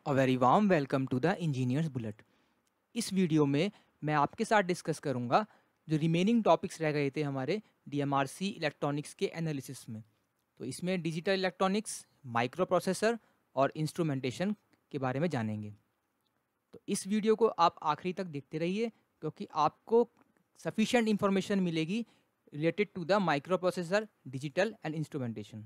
A very warm welcome to the engineers bullet. इस video में मैं आपके साथ डिस्कस करूंगा जो रिमेनिंग टॉपिक्स रह गए थे हमारे डीएमआरसी इलेक्ट्रॉनिक्स के एनालिसिस में। तो इसमें डिजिटल इलेक्ट्रॉनिक्स, माइक्रो प्रोसेसर और इंस्ट्रूमेंटेशन के बारे में जानेंगे। तो इस वीडियो को आप आखिरी तक देखते रहिए क्योंकि आपको सफिशिएंट इंफॉर्मेशन मिलेगी related to the microprocessor, digital and instrumentation.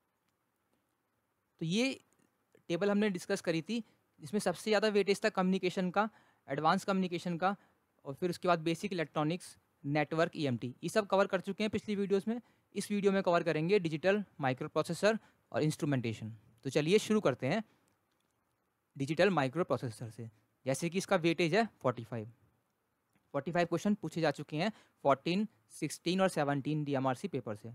तो ये टेबल हमने डिस्कस करी थी जिसमें सबसे ज़्यादा वेटेज था कम्युनिकेशन का, एडवांस कम्युनिकेशन का, और फिर उसके बाद बेसिक इलेक्ट्रॉनिक्स, नेटवर्क, ईएमटी, ये सब कवर कर चुके हैं पिछली वीडियोस में। इस वीडियो में कवर करेंगे डिजिटल, माइक्रो प्रोसेसर और इंस्ट्रूमेंटेशन। तो चलिए शुरू करते हैं डिजिटल माइक्रो प्रोसेसर से। जैसे कि इसका वेटेज है 45 क्वेश्चन पूछे जा चुके हैं 14, 16 और 17 डीएमआरसी पेपर से।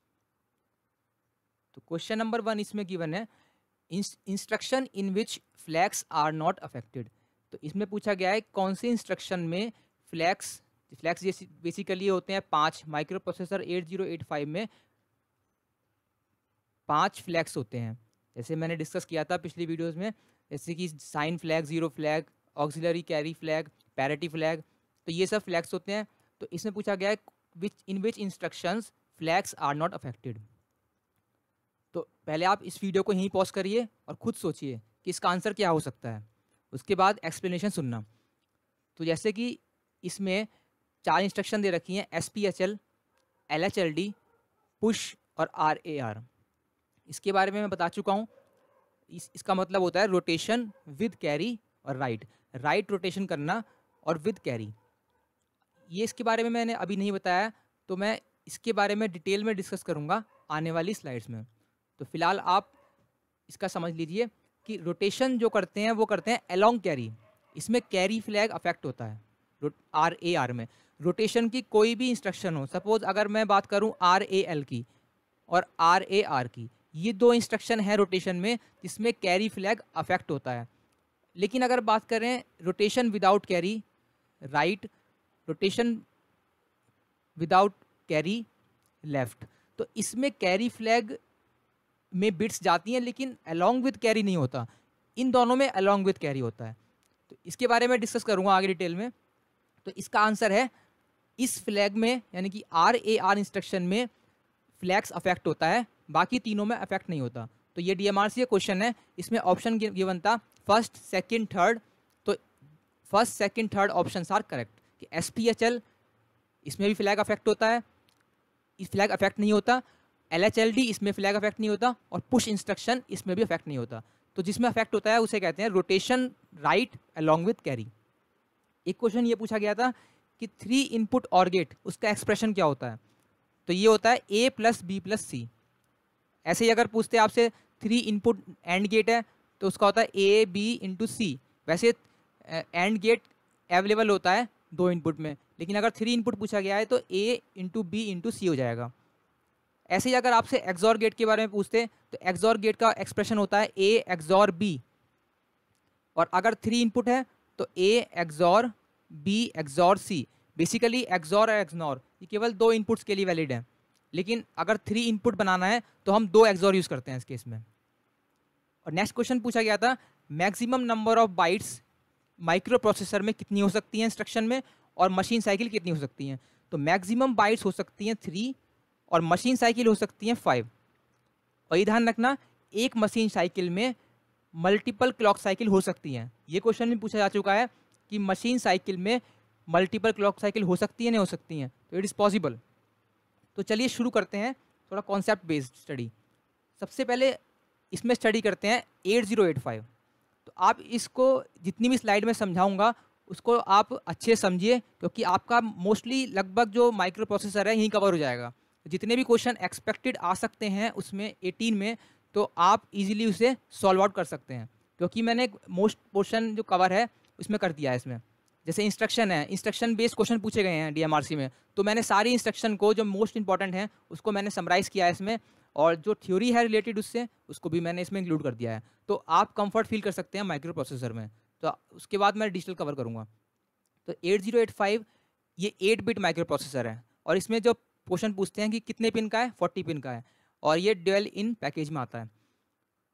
तो क्वेश्चन नंबर 1 इसमें गिवन है instruction in which flags are not affected. तो इसमें पूछा गया है कौन से इंस्ट्रक्शन में फ्लैग्स बेसिकली होते हैं 5। माइक्रो प्रोसेसर 8085 में 5 फ्लैग्स होते हैं, जैसे मैंने डिस्कस किया था पिछली वीडियोस में, जैसे कि sign flag, zero flag, auxiliary carry flag, parity flag. तो ये सब फ्लैग्स होते हैं। तो इसमें पूछा गया है in which instructions flags are not affected. तो पहले आप इस वीडियो को यहीं पॉज करिए और खुद सोचिए कि इसका आंसर क्या हो सकता है, उसके बाद एक्सप्लेनेशन सुनना। तो जैसे कि इसमें 4 इंस्ट्रक्शन दे रखी हैं, SPHL, LHLD, पुश और RAR। इसके बारे में मैं बता चुका हूँ। इसका मतलब होता है रोटेशन विद कैरी और राइट रोटेशन करना और विद कैरी। ये इसके बारे में मैंने अभी नहीं बताया, तो मैं इसके बारे में डिटेल में डिस्कस करूँगा आने वाली स्लाइड्स में। तो फिलहाल आप इसका समझ लीजिए कि रोटेशन जो करते हैं वो करते हैं अलोंग कैरी। इसमें कैरी फ्लैग अफेक्ट होता है RAR में। रोटेशन की कोई भी इंस्ट्रक्शन हो, सपोज अगर मैं बात करूं RAL की और RAR की, ये 2 इंस्ट्रक्शन है रोटेशन में जिसमें कैरी फ्लैग अफेक्ट होता है। लेकिन अगर बात करें rotation without carry right, rotation without carry left, तो इसमें कैरी फ्लैग में बिट्स जाती हैं लेकिन अलोंग विद कैरी नहीं होता। इन दोनों में अलोंग विद कैरी होता है। तो इसके बारे में डिस्कस करूंगा आगे डिटेल में। तो इसका आंसर है इस फ्लैग में, यानी कि RAR इंस्ट्रक्शन में फ्लैग्स अफेक्ट होता है, बाकी तीनों में अफेक्ट नहीं होता। तो ये डीएमआरसी क्वेश्चन है, इसमें ऑप्शन गिवन था फर्स्ट, सेकंड, थर्ड। तो first, second, third option are correct कि SPHL इसमें भी फ्लैग अफेक्ट होता है, इस फ्लैग अफेक्ट नहीं होता। LHLD इसमें फ्लैग अफेक्ट नहीं होता और पुश इंस्ट्रक्शन इसमें भी अफेक्ट नहीं होता। तो जिसमें अफेक्ट होता है उसे कहते हैं rotation right along with carry. एक क्वेश्चन ये पूछा गया था कि 3 इनपुट और गेट, उसका एक्सप्रेशन क्या होता है। तो ये होता है A + B + C। ऐसे ही अगर पूछते हैं आपसे 3 इनपुट एंड गेट है तो उसका होता है A B × C। वैसे एंड गेट अवेलेबल होता है 2 इनपुट में, लेकिन अगर 3 इनपुट पूछा गया है तो A × B × C हो जाएगा। ऐसे ही अगर आपसे एक्सॉर गेट के बारे में पूछते हैं तो एक्सॉर गेट का एक्सप्रेशन होता है A XOR B। और अगर 3 इनपुट है तो A XOR B XOR C। Basically XOR और एक्सनॉर ये केवल 2 इनपुट्स के लिए वैलिड है, लेकिन अगर 3 इनपुट बनाना है तो हम 2 एक्सॉर यूज़ करते हैं इस केस में। और नेक्स्ट क्वेश्चन पूछा गया था maximum number of bytes micro processor में कितनी हो सकती हैं इंस्ट्रक्शन में, और मशीन साइकिल कितनी हो सकती हैं। तो मैक्सिमम बाइट्स हो सकती हैं 3 और मशीन साइकिल हो सकती हैं 5। और ये ध्यान रखना, एक मशीन साइकिल में मल्टीपल क्लॉक साइकिल हो सकती हैं। ये क्वेश्चन भी पूछा जा चुका है कि मशीन साइकिल में मल्टीपल क्लॉक साइकिल हो सकती है, नहीं हो सकती हैं। तो इट इज़ पॉसिबल। तो चलिए शुरू करते हैं थोड़ा कॉन्सेप्ट बेस्ड स्टडी। सबसे पहले इसमें स्टडी करते हैं 8085। तो आप इसको जितनी भी स्लाइड में समझाऊंगा उसको आप अच्छे समझिए, क्योंकि आपका मोस्टली लगभग जो माइक्रो प्रोसेसर है यहीं कवर हो जाएगा। जितने भी क्वेश्चन एक्सपेक्टेड आ सकते हैं उसमें 18 में, तो आप इजीली उसे सॉल्व आउट कर सकते हैं, क्योंकि मैंने मोस्ट पोर्शन जो कवर है उसमें कर दिया है। इसमें जैसे इंस्ट्रक्शन है, इंस्ट्रक्शन बेस्ड क्वेश्चन पूछे गए हैं डीएमआरसी में, तो मैंने सारी इंस्ट्रक्शन को जो मोस्ट इंपॉर्टेंट हैं उसको मैंने समराइज़ किया है इसमें, और जो थ्योरी है रिलेटेड उससे उसको भी मैंने इसमें इंक्लूड कर दिया है। तो आप कंफर्ट फील कर सकते हैं माइक्रो प्रोसेसर में। तो उसके बाद मैं डिजिटल कवर करूँगा। तो 8085 ये 8 बिट माइक्रो प्रोसेसर है, और इसमें जो क्वेश्चन पूछते हैं कि कितने पिन का है, 40 पिन का है, और ये ड्यूल इन पैकेज में आता है।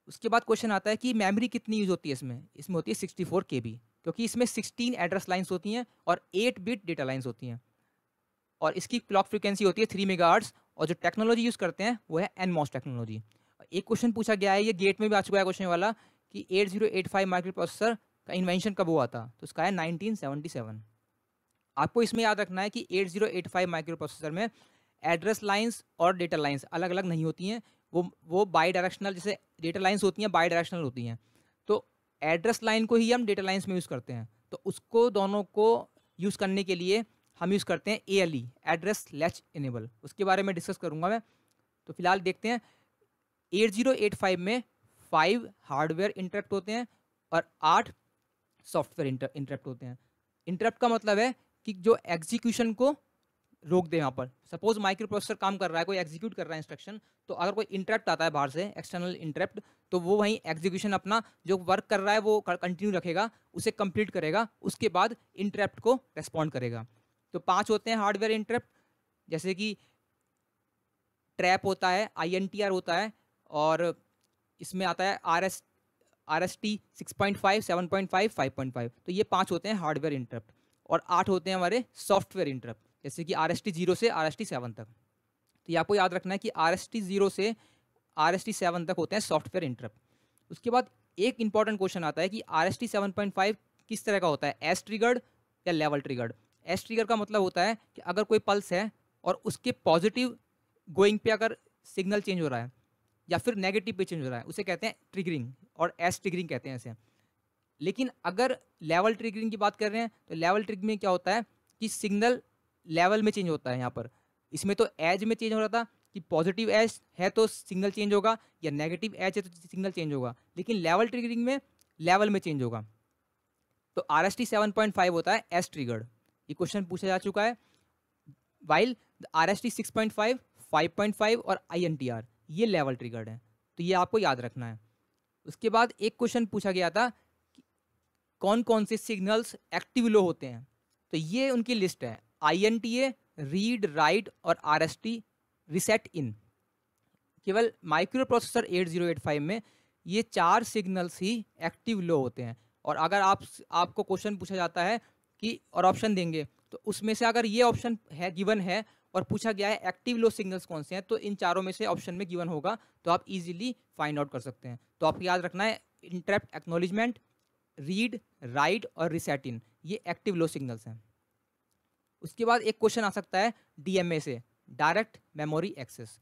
उसके बाद क्वेश्चन आता है कि मेमोरी कितनी यूज़ होती है इसमें होती है 64 KB, क्योंकि इसमें 16 एड्रेस लाइन्स होती हैं और 8 बिट डेटा लाइन्स होती हैं, और इसकी क्लॉक फ्रीक्वेंसी होती है 3 मेगाहर्ट्ज़, और जो टेक्नोलॉजी यूज़ करते हैं वो है NMOS टेक्नोलॉजी। एक क्वेश्चन पूछा गया है, ये गेट में भी आ चुका है क्वेश्चन वाला, कि 8085 माइक्रो प्रोसेसर का इन्वेंशन कब हुआ था, तो इसका है 1977। आपको इसमें याद रखना है कि 8085 माइक्रो प्रोसेसर में एड्रेस लाइंस और डेटा लाइंस अलग अलग नहीं होती हैं, वो बाई डायरेक्शनल, जैसे डेटा लाइंस होती हैं बाई डायरेक्शनल होती हैं, तो एड्रेस लाइन को ही हम डेटा लाइंस में यूज़ करते हैं, तो उसको दोनों को यूज़ करने के लिए हम यूज़ करते हैं ALE, एड्रेस लैच इनेबल। उसके बारे में डिस्कस करूँगा मैं। तो फिलहाल देखते हैं, 8085 में 5 हार्डवेयर इंटरप्ट होते हैं और 8 सॉफ्टवेयर इंटरप्ट होते हैं। इंटरप्ट का मतलब है कि जो एग्जीक्यूशन को रोक दे। यहाँ पर सपोज माइक्रो प्रोसेसर काम कर रहा है, कोई एग्जीक्यूट कर रहा है इंस्ट्रक्शन, तो अगर कोई इंटरप्ट आता है बाहर से, एक्सटर्नल इंटरप्ट, तो वो वहीं एग्जीक्यूशन अपना जो वर्क कर रहा है वो कंटिन्यू रखेगा, उसे कंप्लीट करेगा, उसके बाद इंटरप्ट को रेस्पॉन्ड करेगा। तो 5 होते हैं हार्डवेयर इंटरप्ट, जैसे कि ट्रैप होता है, INTR होता है, और इसमें आता है RST 6.5, 7.5, 5.5। तो ये 5 होते हैं हार्डवेयर इंटरप्ट, और 8 होते हैं हमारे सॉफ्टवेयर इंटरप्ट, जैसे कि RST 0 से RST 7 तक। तो ये आपको याद रखना है कि RST 0 से RST 7 तक होते हैं सॉफ्टवेयर इंटरप्ट। उसके बाद एक इंपॉर्टेंट क्वेश्चन आता है कि RST 7.5 किस तरह का होता है, एस ट्रिगर्ड या लेवल ट्रिगर्ड। एस ट्रिगर का मतलब होता है कि अगर कोई पल्स है और उसके पॉजिटिव गोइंग पे अगर सिग्नल चेंज हो रहा है या फिर नेगेटिव पे चेंज हो रहा है, उसे कहते हैं ट्रिगरिंग, और एस ट्रिगरिंग कहते हैं इसे। लेकिन अगर लेवल ट्रिगरिंग की बात कर रहे हैं, तो लेवल ट्रिगरिंग में क्या होता है कि सिग्नल लेवल में चेंज होता है। यहाँ पर इसमें तो एज में चेंज हो रहा था कि पॉजिटिव एज है तो सिग्नल चेंज होगा, या नेगेटिव एज है तो सिग्नल चेंज होगा, लेकिन लेवल ट्रिगरिंग में लेवल में चेंज होगा। तो RST 7.5 होता है एस ट्रिगर्ड, ये क्वेश्चन पूछा जा चुका है। वाइल RST 6.5, 5.5 और INTR ये लेवल ट्रिगर्ड है, तो ये आपको याद रखना है। उसके बाद एक क्वेश्चन पूछा गया था कि कौन कौन से सिग्नल्स एक्टिव लो होते हैं, तो ये उनकी लिस्ट है, INTA, रीड राइट और RST रिसेट इन। केवल माइक्रो प्रोसेसर 8085 में ये 4 सिग्नल्स ही एक्टिव लो होते हैं। और अगर आपको क्वेश्चन पूछा जाता है कि और ऑप्शन देंगे, तो उसमें से अगर ये ऑप्शन है गिवन है और पूछा गया है एक्टिव लो सिग्नल्स कौन से हैं, तो इन चारों में से ऑप्शन में गिवन होगा, तो आप इजीली फाइंड आउट कर सकते हैं। तो आपको याद रखना है, इंटरप्ट एक्नॉलेजमेंट, रीड राइट और रिसेट इन, ये एक्टिव लो सिग्नल्स हैं। उसके बाद एक क्वेश्चन आ सकता है DMA से, डायरेक्ट मेमोरी एक्सेस।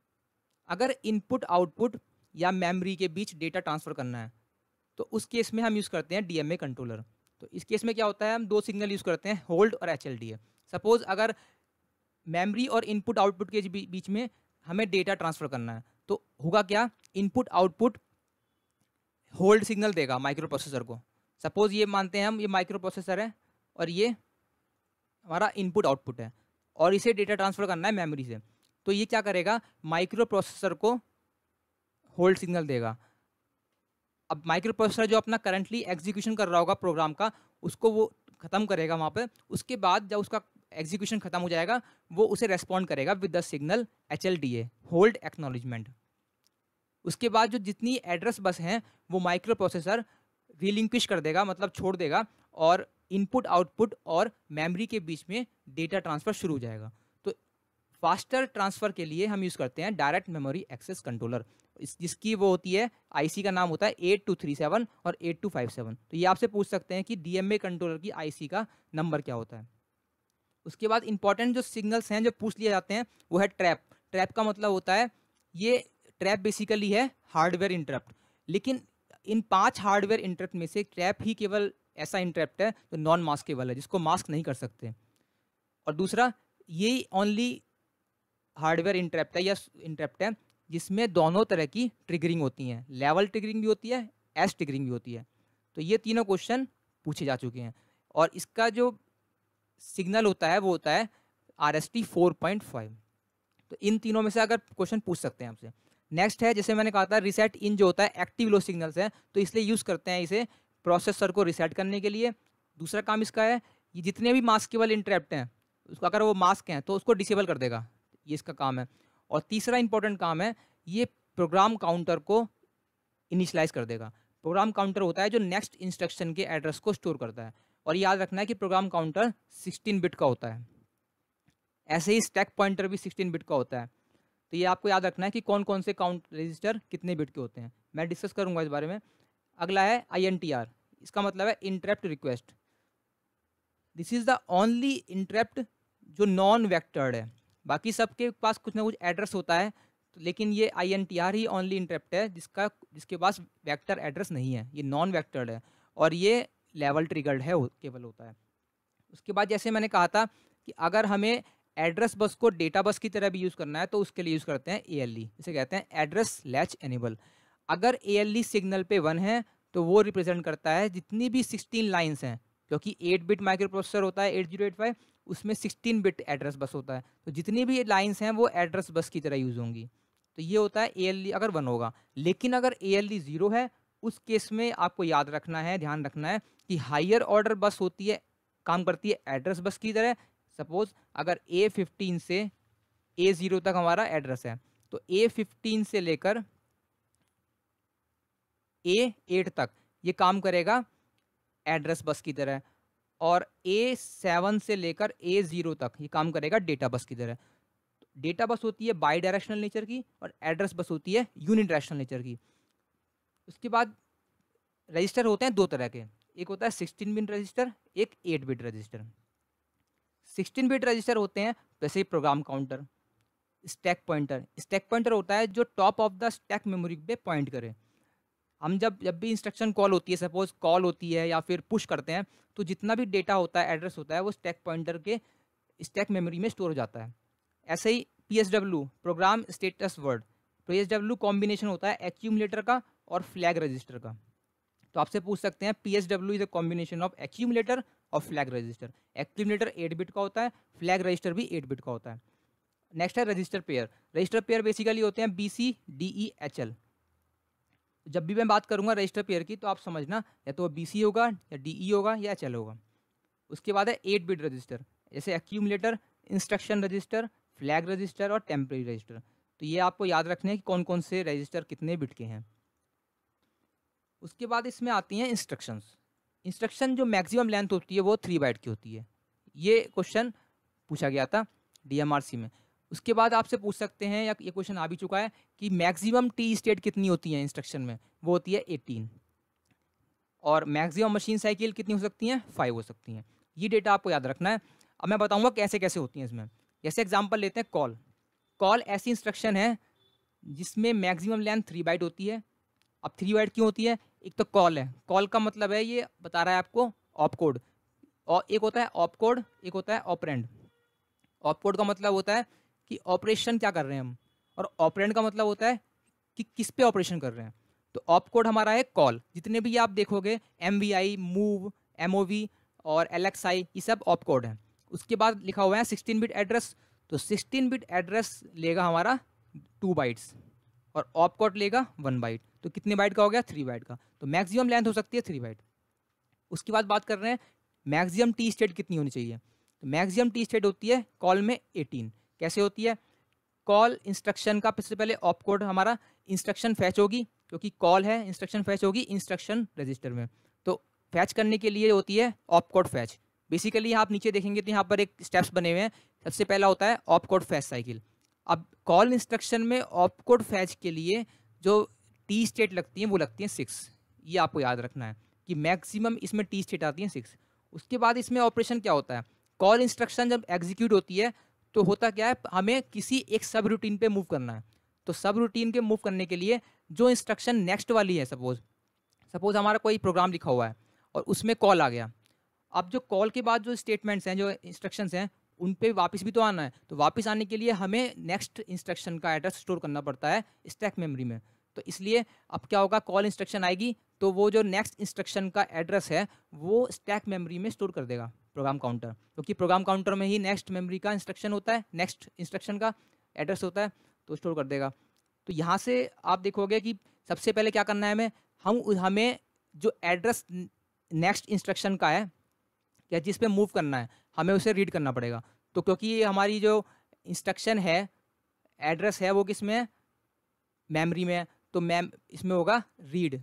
अगर इनपुट आउटपुट या मेमोरी के बीच डेटा ट्रांसफ़र करना है, तो उस केस में हम यूज़ करते हैं DMA कंट्रोलर। तो इस केस में क्या होता है, हम 2 सिग्नल यूज़ करते हैं, होल्ड और HLDA। सपोज अगर मेमोरी और इनपुट आउटपुट के बीच में हमें डेटा ट्रांसफ़र करना है, तो होगा क्या, इनपुट आउटपुट होल्ड सिग्नल देगा माइक्रो प्रोसेसर को। सपोज ये मानते हैं हम, ये माइक्रो प्रोसेसर है और ये हमारा इनपुट आउटपुट है, और इसे डेटा ट्रांसफ़र करना है मेमोरी से, तो ये क्या करेगा, माइक्रो प्रोसेसर को होल्ड सिग्नल देगा। अब माइक्रो प्रोसेसर जो अपना करंटली एग्जीक्यूशन कर रहा होगा प्रोग्राम का, उसको वो ख़त्म करेगा वहाँ पे। उसके बाद जब उसका एग्जीक्यूशन ख़त्म हो जाएगा, वो उसे रेस्पॉन्ड करेगा with the signal HLDA, hold acknowledgement. उसके बाद जो जितनी एड्रेस बस हैं वो माइक्रो प्रोसेसर रिलिंक्विश कर देगा, मतलब छोड़ देगा, और इनपुट आउटपुट और मेमोरी के बीच में डेटा ट्रांसफ़र शुरू हो जाएगा। तो फास्टर ट्रांसफ़र के लिए हम यूज़ करते हैं डायरेक्ट मेमोरी एक्सेस कंट्रोलर, जिसकी वो होती है, IC का नाम होता है 8237 और 8257। तो ये आपसे पूछ सकते हैं कि DMA कंट्रोलर की IC का नंबर क्या होता है। उसके बाद इंपॉर्टेंट जो सिग्नल्स हैं जो पूछ लिए जाते हैं, वो है ट्रैप। ट्रैप का मतलब होता है, ये ट्रैप बेसिकली है हार्डवेयर इंटरप्ट, लेकिन इन 5 हार्डवेयर इंटरप्ट में से ट्रैप ही केवल ऐसा इंटरप्ट है जो नॉन मास्केबल है, जिसको मास्क नहीं कर सकते। और दूसरा, ये ओनली हार्डवेयर इंटरप्ट है या इंटरप्ट है जिसमें दोनों तरह की ट्रिगरिंग होती हैं, लेवल ट्रिगरिंग भी होती है, एस ट्रिगरिंग भी होती है। तो ये तीनों क्वेश्चन पूछे जा चुके हैं, और इसका जो सिग्नल होता है वो होता है RST 4.5। तो इन तीनों में से अगर क्वेश्चन पूछ सकते हैं आपसे। नेक्स्ट है, जैसे मैंने कहा था, रिसेट इन जो होता है एक्टिव लो सिग्नल्स है, तो इसलिए यूज़ करते हैं इसे प्रोसेसर को रिसेट करने के लिए। दूसरा काम इसका है, ये जितने भी मास्केबल इंटरप्ट हैं, उसको अगर वो मास्क हैं तो उसको डिसेबल कर देगा, ये इसका काम है। और तीसरा इंपॉर्टेंट काम है, ये प्रोग्राम काउंटर को इनिशियलाइज कर देगा। प्रोग्राम काउंटर होता है जो नेक्स्ट इंस्ट्रक्शन के एड्रेस को स्टोर करता है। और याद रखना है कि प्रोग्राम काउंटर 16 बिट का होता है। ऐसे ही स्टैक पॉइंटर भी 16 बिट का होता है। तो ये आपको याद रखना है कि कौन कौन से काउंट रजिस्टर कितने बिट के होते हैं, मैं डिस्कस करूंगा इस बारे में। अगला है INTR, इसका मतलब है interrupt request. This is the only interrupt जो नॉन वेक्टर्ड है। बाकी सबके पास कुछ ना कुछ एड्रेस होता है, लेकिन ये INTR ही ओनली इंटरप्ट है जिसके पास वेक्टर एड्रेस नहीं है, ये नॉन वेक्टर्ड है और ये लेवल ट्रिगर्ड है, केवल होता है। उसके बाद जैसे मैंने कहा था कि अगर हमें एड्रेस बस को डेटा बस की तरह भी यूज़ करना है तो उसके लिए यूज़ करते हैं ALE, इसे कहते हैं एड्रेस लैच एनेबल। अगर ALE सिग्नल पे 1 है तो वो रिप्रेजेंट करता है जितनी भी 16 लाइन्स हैं, क्योंकि 8 बिट माइक्रो प्रोसेसर होता है 8085, उसमें 16 बिट एड्रेस बस होता है, तो जितनी भी लाइन्स हैं वो एड्रेस बस की तरह यूज़ होंगी। तो ये होता है ALE अगर 1 होगा। लेकिन अगर ALE 0 है, उस केस में आपको याद रखना है, ध्यान रखना है कि हायर ऑर्डर बस होती है, काम करती है एड्रेस बस की तरह। सपोज अगर A15 से A0 तक हमारा एड्रेस है, तो A15 से लेकर A8 तक ये काम करेगा एड्रेस बस की तरह, और A7 से लेकर A0 तक ये काम करेगा डेटा बस की तरह। डेटा बस होती है बाई डायरेक्शनल नेचर की और एड्रेस बस होती है यूनिडायरेक्शनल नेचर की। उसके बाद रजिस्टर होते हैं दो तरह के, एक होता है 16 बिट रजिस्टर, एक 8 बिट रजिस्टर। 16 बिट रजिस्टर होते हैं जैसे program counter, stack pointer. Stack pointer होता है जो top of the stack memory पे पॉइंट करे। हम जब भी इंस्ट्रक्शन कॉल होती है, सपोज कॉल होती है या फिर पुश करते हैं, तो जितना भी डेटा होता है, एड्रेस होता है, वो स्टैक पॉइंटर के स्टैक मेमोरी में स्टोर हो जाता है। ऐसे ही PSW, program status word, PSW combination होता है एक्यूमुलेटर का और फ्लैग रजिस्टर का। तो आपसे पूछ सकते हैं PSW is a combination of accumulator और फ्लैग रजिस्टर। एक्यूमुलेटर 8 बिट का होता है, फ्लैग रजिस्टर भी 8 बिट का होता है। नेक्स्ट है register pair. Register pair basically होते हैं BC DE HL। जब भी मैं बात करूंगा रजिस्टर पेयर की, तो आप समझना या तो BC होगा या DE होगा या HL होगा। उसके बाद है 8 बिट रजिस्टर, जैसे accumulator, instruction register, flag register और टेम्परेरी रजिस्टर। तो ये आपको याद रखने हैं कि कौन कौन से रजिस्टर कितने बिट के हैं। उसके बाद इसमें आती हैं इंस्ट्रक्शंस। इंस्ट्रक्शन जो मैक्सिमम लेंथ होती है वो 3 बाइट की होती है। ये क्वेश्चन पूछा गया था DMRC में। उसके बाद आपसे पूछ सकते हैं, या ये क्वेश्चन आ भी चुका है, कि मैक्सिमम T स्टेट कितनी होती है इंस्ट्रक्शन में, वो होती है 18। और मैक्सिमम मशीन साइकिल कितनी हो सकती हैं, 5 हो सकती हैं। ये डेटा आपको याद रखना है। अब मैं बताऊंगा कैसे कैसे होती हैं इसमें। जैसे एग्जांपल लेते हैं कॉल। कॉल ऐसी इंस्ट्रक्शन है जिसमें मैक्सिमम लेंथ 3 बाइट होती है। अब 3 बाइट क्यों होती है? एक तो कॉल है, कॉल का मतलब है, ये बता रहा है आपको ऑप कोड, और एक होता है ऑप कोड, एक होता है ऑपरेंड। ऑप कोड का मतलब होता है कि ऑपरेशन क्या कर रहे हैं हम, और ऑपरेंड का मतलब होता है कि किस पे ऑपरेशन कर रहे हैं। तो ऑप कोड हमारा है कॉल, जितने भी आप देखोगे MVI, मूव, MOV और LXI, ये सब ऑप कोड है। उसके बाद लिखा हुआ है 16 बिट एड्रेस, तो 16 बिट एड्रेस लेगा हमारा 2 बाइट्स और ऑप कोड लेगा 1 बाइट। तो कितने बाइट का हो गया? 3 बाइट का। तो मैक्सिमम लेंथ हो सकती है 3 बाइट। उसके बाद बात कर रहे हैं मैक्सिमम T स्टेट कितनी होनी चाहिए। तो मैक्सिमम T स्टेट होती है कॉल में 18। कैसे होती है? कॉल इंस्ट्रक्शन का सबसे पहले ऑप कोड हमारा इंस्ट्रक्शन फैच होगी, क्योंकि कॉल है, इंस्ट्रक्शन फैच होगी इंस्ट्रक्शन रजिस्टर में। तो फैच करने के लिए होती है ऑप कोड फैच। बेसिकली आप नीचे देखेंगे तो यहाँ पर एक स्टेप्स बने हुए हैं। सबसे पहला होता है ऑप कोड फैच साइकिल। अब कॉल इंस्ट्रक्शन में ऑप कोड फैच के लिए जो T स्टेट लगती है वो लगती है 6। ये आपको याद रखना है कि मैक्सिमम इसमें T स्टेट आती है 6। उसके बाद इसमें ऑपरेशन क्या होता है? कॉल इंस्ट्रक्शन जब एग्जीक्यूट होती है तो होता क्या है, हमें किसी एक सब रूटीन पे मूव करना है। तो सब रूटीन के मूव करने के लिए जो इंस्ट्रक्शन नेक्स्ट वाली है, सपोज हमारा कोई प्रोग्राम लिखा हुआ है और उसमें कॉल आ गया। अब जो कॉल के बाद जो स्टेटमेंट्स हैं, जो इंस्ट्रक्शंस हैं, उन पे वापस भी तो आना है। तो वापस आने के लिए हमें नेक्स्ट इंस्ट्रक्शन का एड्रेस स्टोर करना पड़ता है स्टैक मेमोरी में। तो इसलिए अब क्या होगा, कॉल इंस्ट्रक्शन आएगी तो वो जो नेक्स्ट इंस्ट्रक्शन का एड्रेस है वो स्टैक मेमोरी में स्टोर कर देगा प्रोग्राम काउंटर, क्योंकि प्रोग्राम काउंटर में ही नेक्स्ट मेमोरी का इंस्ट्रक्शन होता है, नेक्स्ट इंस्ट्रक्शन का एड्रेस होता है, तो स्टोर कर देगा। तो यहाँ से आप देखोगे कि सबसे पहले क्या करना है हमें जो एड्रेस नेक्स्ट इंस्ट्रक्शन का है या जिस पे मूव करना है, हमें उसे रीड करना पड़ेगा। तो क्योंकि ये हमारी जो इंस्ट्रक्शन है, एड्रेस है, वो किस में है? मेमोरी में है। तो मैम इसमें होगा रीड,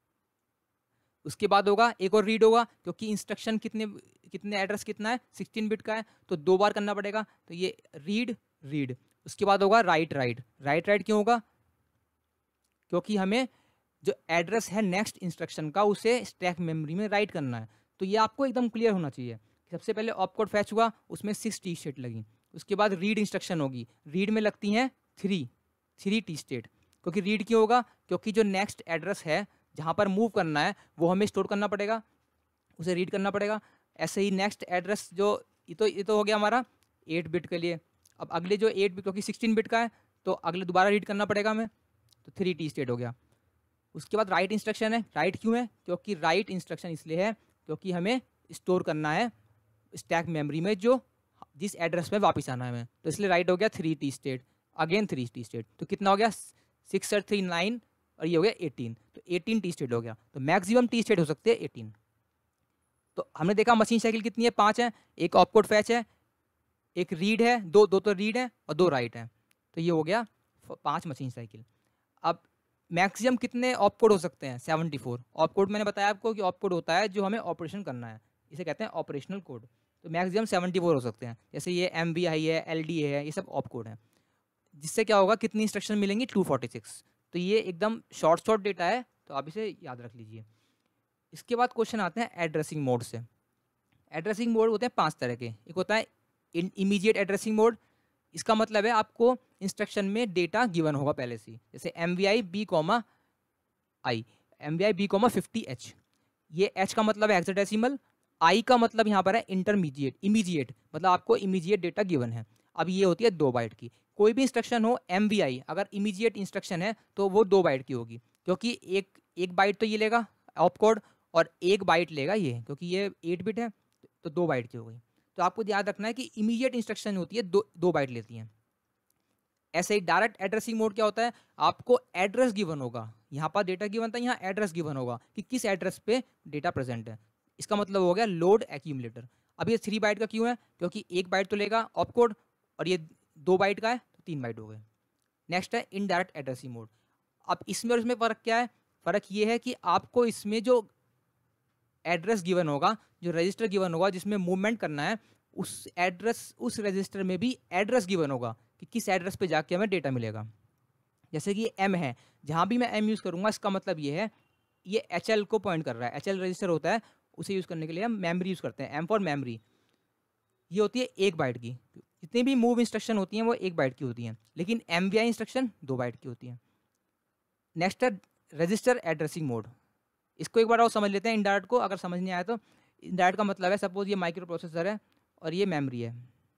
उसके बाद होगा एक और रीड होगा, क्योंकि इंस्ट्रक्शन कितने एड्रेस कितना है 16 बिट का है, तो 2 बार करना पड़ेगा, तो ये रीड रीड। उसके बाद होगा राइट राइट। राइट राइट क्यों होगा? क्योंकि हमें जो एड्रेस है नेक्स्ट इंस्ट्रक्शन का उसे स्टैक मेमोरी में राइट करना है। तो ये आपको एकदम क्लियर होना चाहिए। सबसे पहले ऑपकोड फैच हुआ, उसमें 6 टी स्टेट लगी। उसके बाद रीड इंस्ट्रक्शन होगी, रीड में लगती हैं 3 टी स्टेट। क्योंकि रीड क्यों होगा? क्योंकि जो नेक्स्ट एड्रेस है जहाँ पर मूव करना है वो हमें स्टोर करना पड़ेगा, उसे रीड करना पड़ेगा। ऐसे ही नेक्स्ट एड्रेस जो ये तो हो गया हमारा 8 बिट के लिए। अब अगले जो 8 बिट, क्योंकि 16 बिट का है तो अगले दोबारा रीड करना पड़ेगा हमें, तो 3 टी स्टेट हो गया। उसके बाद राइट इंस्ट्रक्शन है। राइट क्यों है? क्योंकि राइट इंस्ट्रक्शन इसलिए है क्योंकि हमें स्टोर करना है स्टैक मेमोरी में जो जिस एड्रेस पे वापस आना है हमें, तो इसलिए राइट हो गया 3 T state, again 3 T state. तो कितना हो गया 6 और 3 9 और ये हो गया 18, तो 18 टी स्टेट हो गया। तो मैक्सिमम टी स्टेट हो सकते हैं 18। तो हमने देखा मशीन साइकिल कितनी है, 5 है। एक ऑपकोड फैच है, एक रीड है, दो तो रीड है और 2 राइट है। तो ये हो गया 5 मशीन साइकिल। अब मैक्सिमम कितने ऑपकोड हो सकते हैं? 74। ऑपकोड मैंने बताया आपको कि ऑपकोड होता है जो हमें ऑपरेशन करना है, इसे कहते हैं ऑपरेशनल कोड। तो मैक्सिमम 74 हो सकते हैं। जैसे ये MVI है, LDA है, ये सब ऑपकोड है। जिससे क्या होगा, कितनी इंस्ट्रक्शन मिलेंगी? 246। तो ये एकदम शॉर्ट डेटा है, तो आप इसे याद रख लीजिए। इसके बाद क्वेश्चन आते हैं एड्रेसिंग मोड से। एड्रेसिंग मोड होते हैं 5 तरह के। एक होता है इमीडिएट एड्रेसिंग मोड। इसका मतलब है आपको इंस्ट्रक्शन में डेटा गिवन होगा पहले से, जैसे MVI B, I, MVI B, 50H। ये H का मतलब है हेक्साडेसिमल, I का मतलब यहाँ पर है इंटरमीडिएट, इमीडिएट मतलब आपको इमीडिएट डेटा गिवन है। अब ये होती है 2 बाइट की। कोई भी इंस्ट्रक्शन हो MVI अगर इमीडिएट इंस्ट्रक्शन है तो वो 2 बाइट की होगी, क्योंकि एक बाइट तो ये लेगा ऑपकोड और 1 बाइट लेगा ये, क्योंकि ये 8 बिट है तो 2 बाइट की हो गई। तो आपको याद रखना है कि इमीडिएट इंस्ट्रक्शन होती है 2 बाइट लेती हैं। ऐसे ही डायरेक्ट एड्रेसिंग मोड क्या होता है? आपको एड्रेस गिवन होगा, यहाँ पर डेटा गिवन था, यहाँ एड्रेस गिवन होगा कि किस एड्रेस पे डेटा प्रेजेंट है। इसका मतलब हो गया लोड एक्यूमुलेटर। अब ये 3 बाइट का क्यों है? क्योंकि 1 बाइट तो लेगा ऑपकोड और ये 2 बाइट का है तो 3 बाइट हो गए। नेक्स्ट है इनडायरेक्ट एड्रेसिंग मोड। अब इसमें और इसमें फ़र्क क्या है? फ़र्क ये है कि आपको इसमें जो एड्रेस गिवन होगा, जो रजिस्टर गिवन होगा जिसमें मूवमेंट करना है, उस रजिस्टर में भी एड्रेस गिवन होगा कि किस एड्रेस पे जाके हमें डेटा मिलेगा। जैसे कि M है, जहाँ भी मैं M यूज़ करूँगा इसका मतलब ये है ये HL को पॉइंट कर रहा है। HL रजिस्टर होता है, उसे यूज़ करने के लिए हम मेमोरी यूज़ करते हैं, M फॉर मेमोरी। ये होती है 1 बाइट की। जितनी भी मूव इंस्ट्रक्शन होती हैं वो 1 बाइट की होती हैं, लेकिन MVI इंस्ट्रक्शन 2 बाइट की होती हैं। नेक्स्ट है रजिस्टर एड्रेसिंग मोड। इसको एक बार और समझ लेते हैं इनडायरेक्ट को, अगर समझ नहीं आया तो। इनडायरेक्ट का मतलब है सपोज ये माइक्रो प्रोसेसर है और ये मेमोरी है,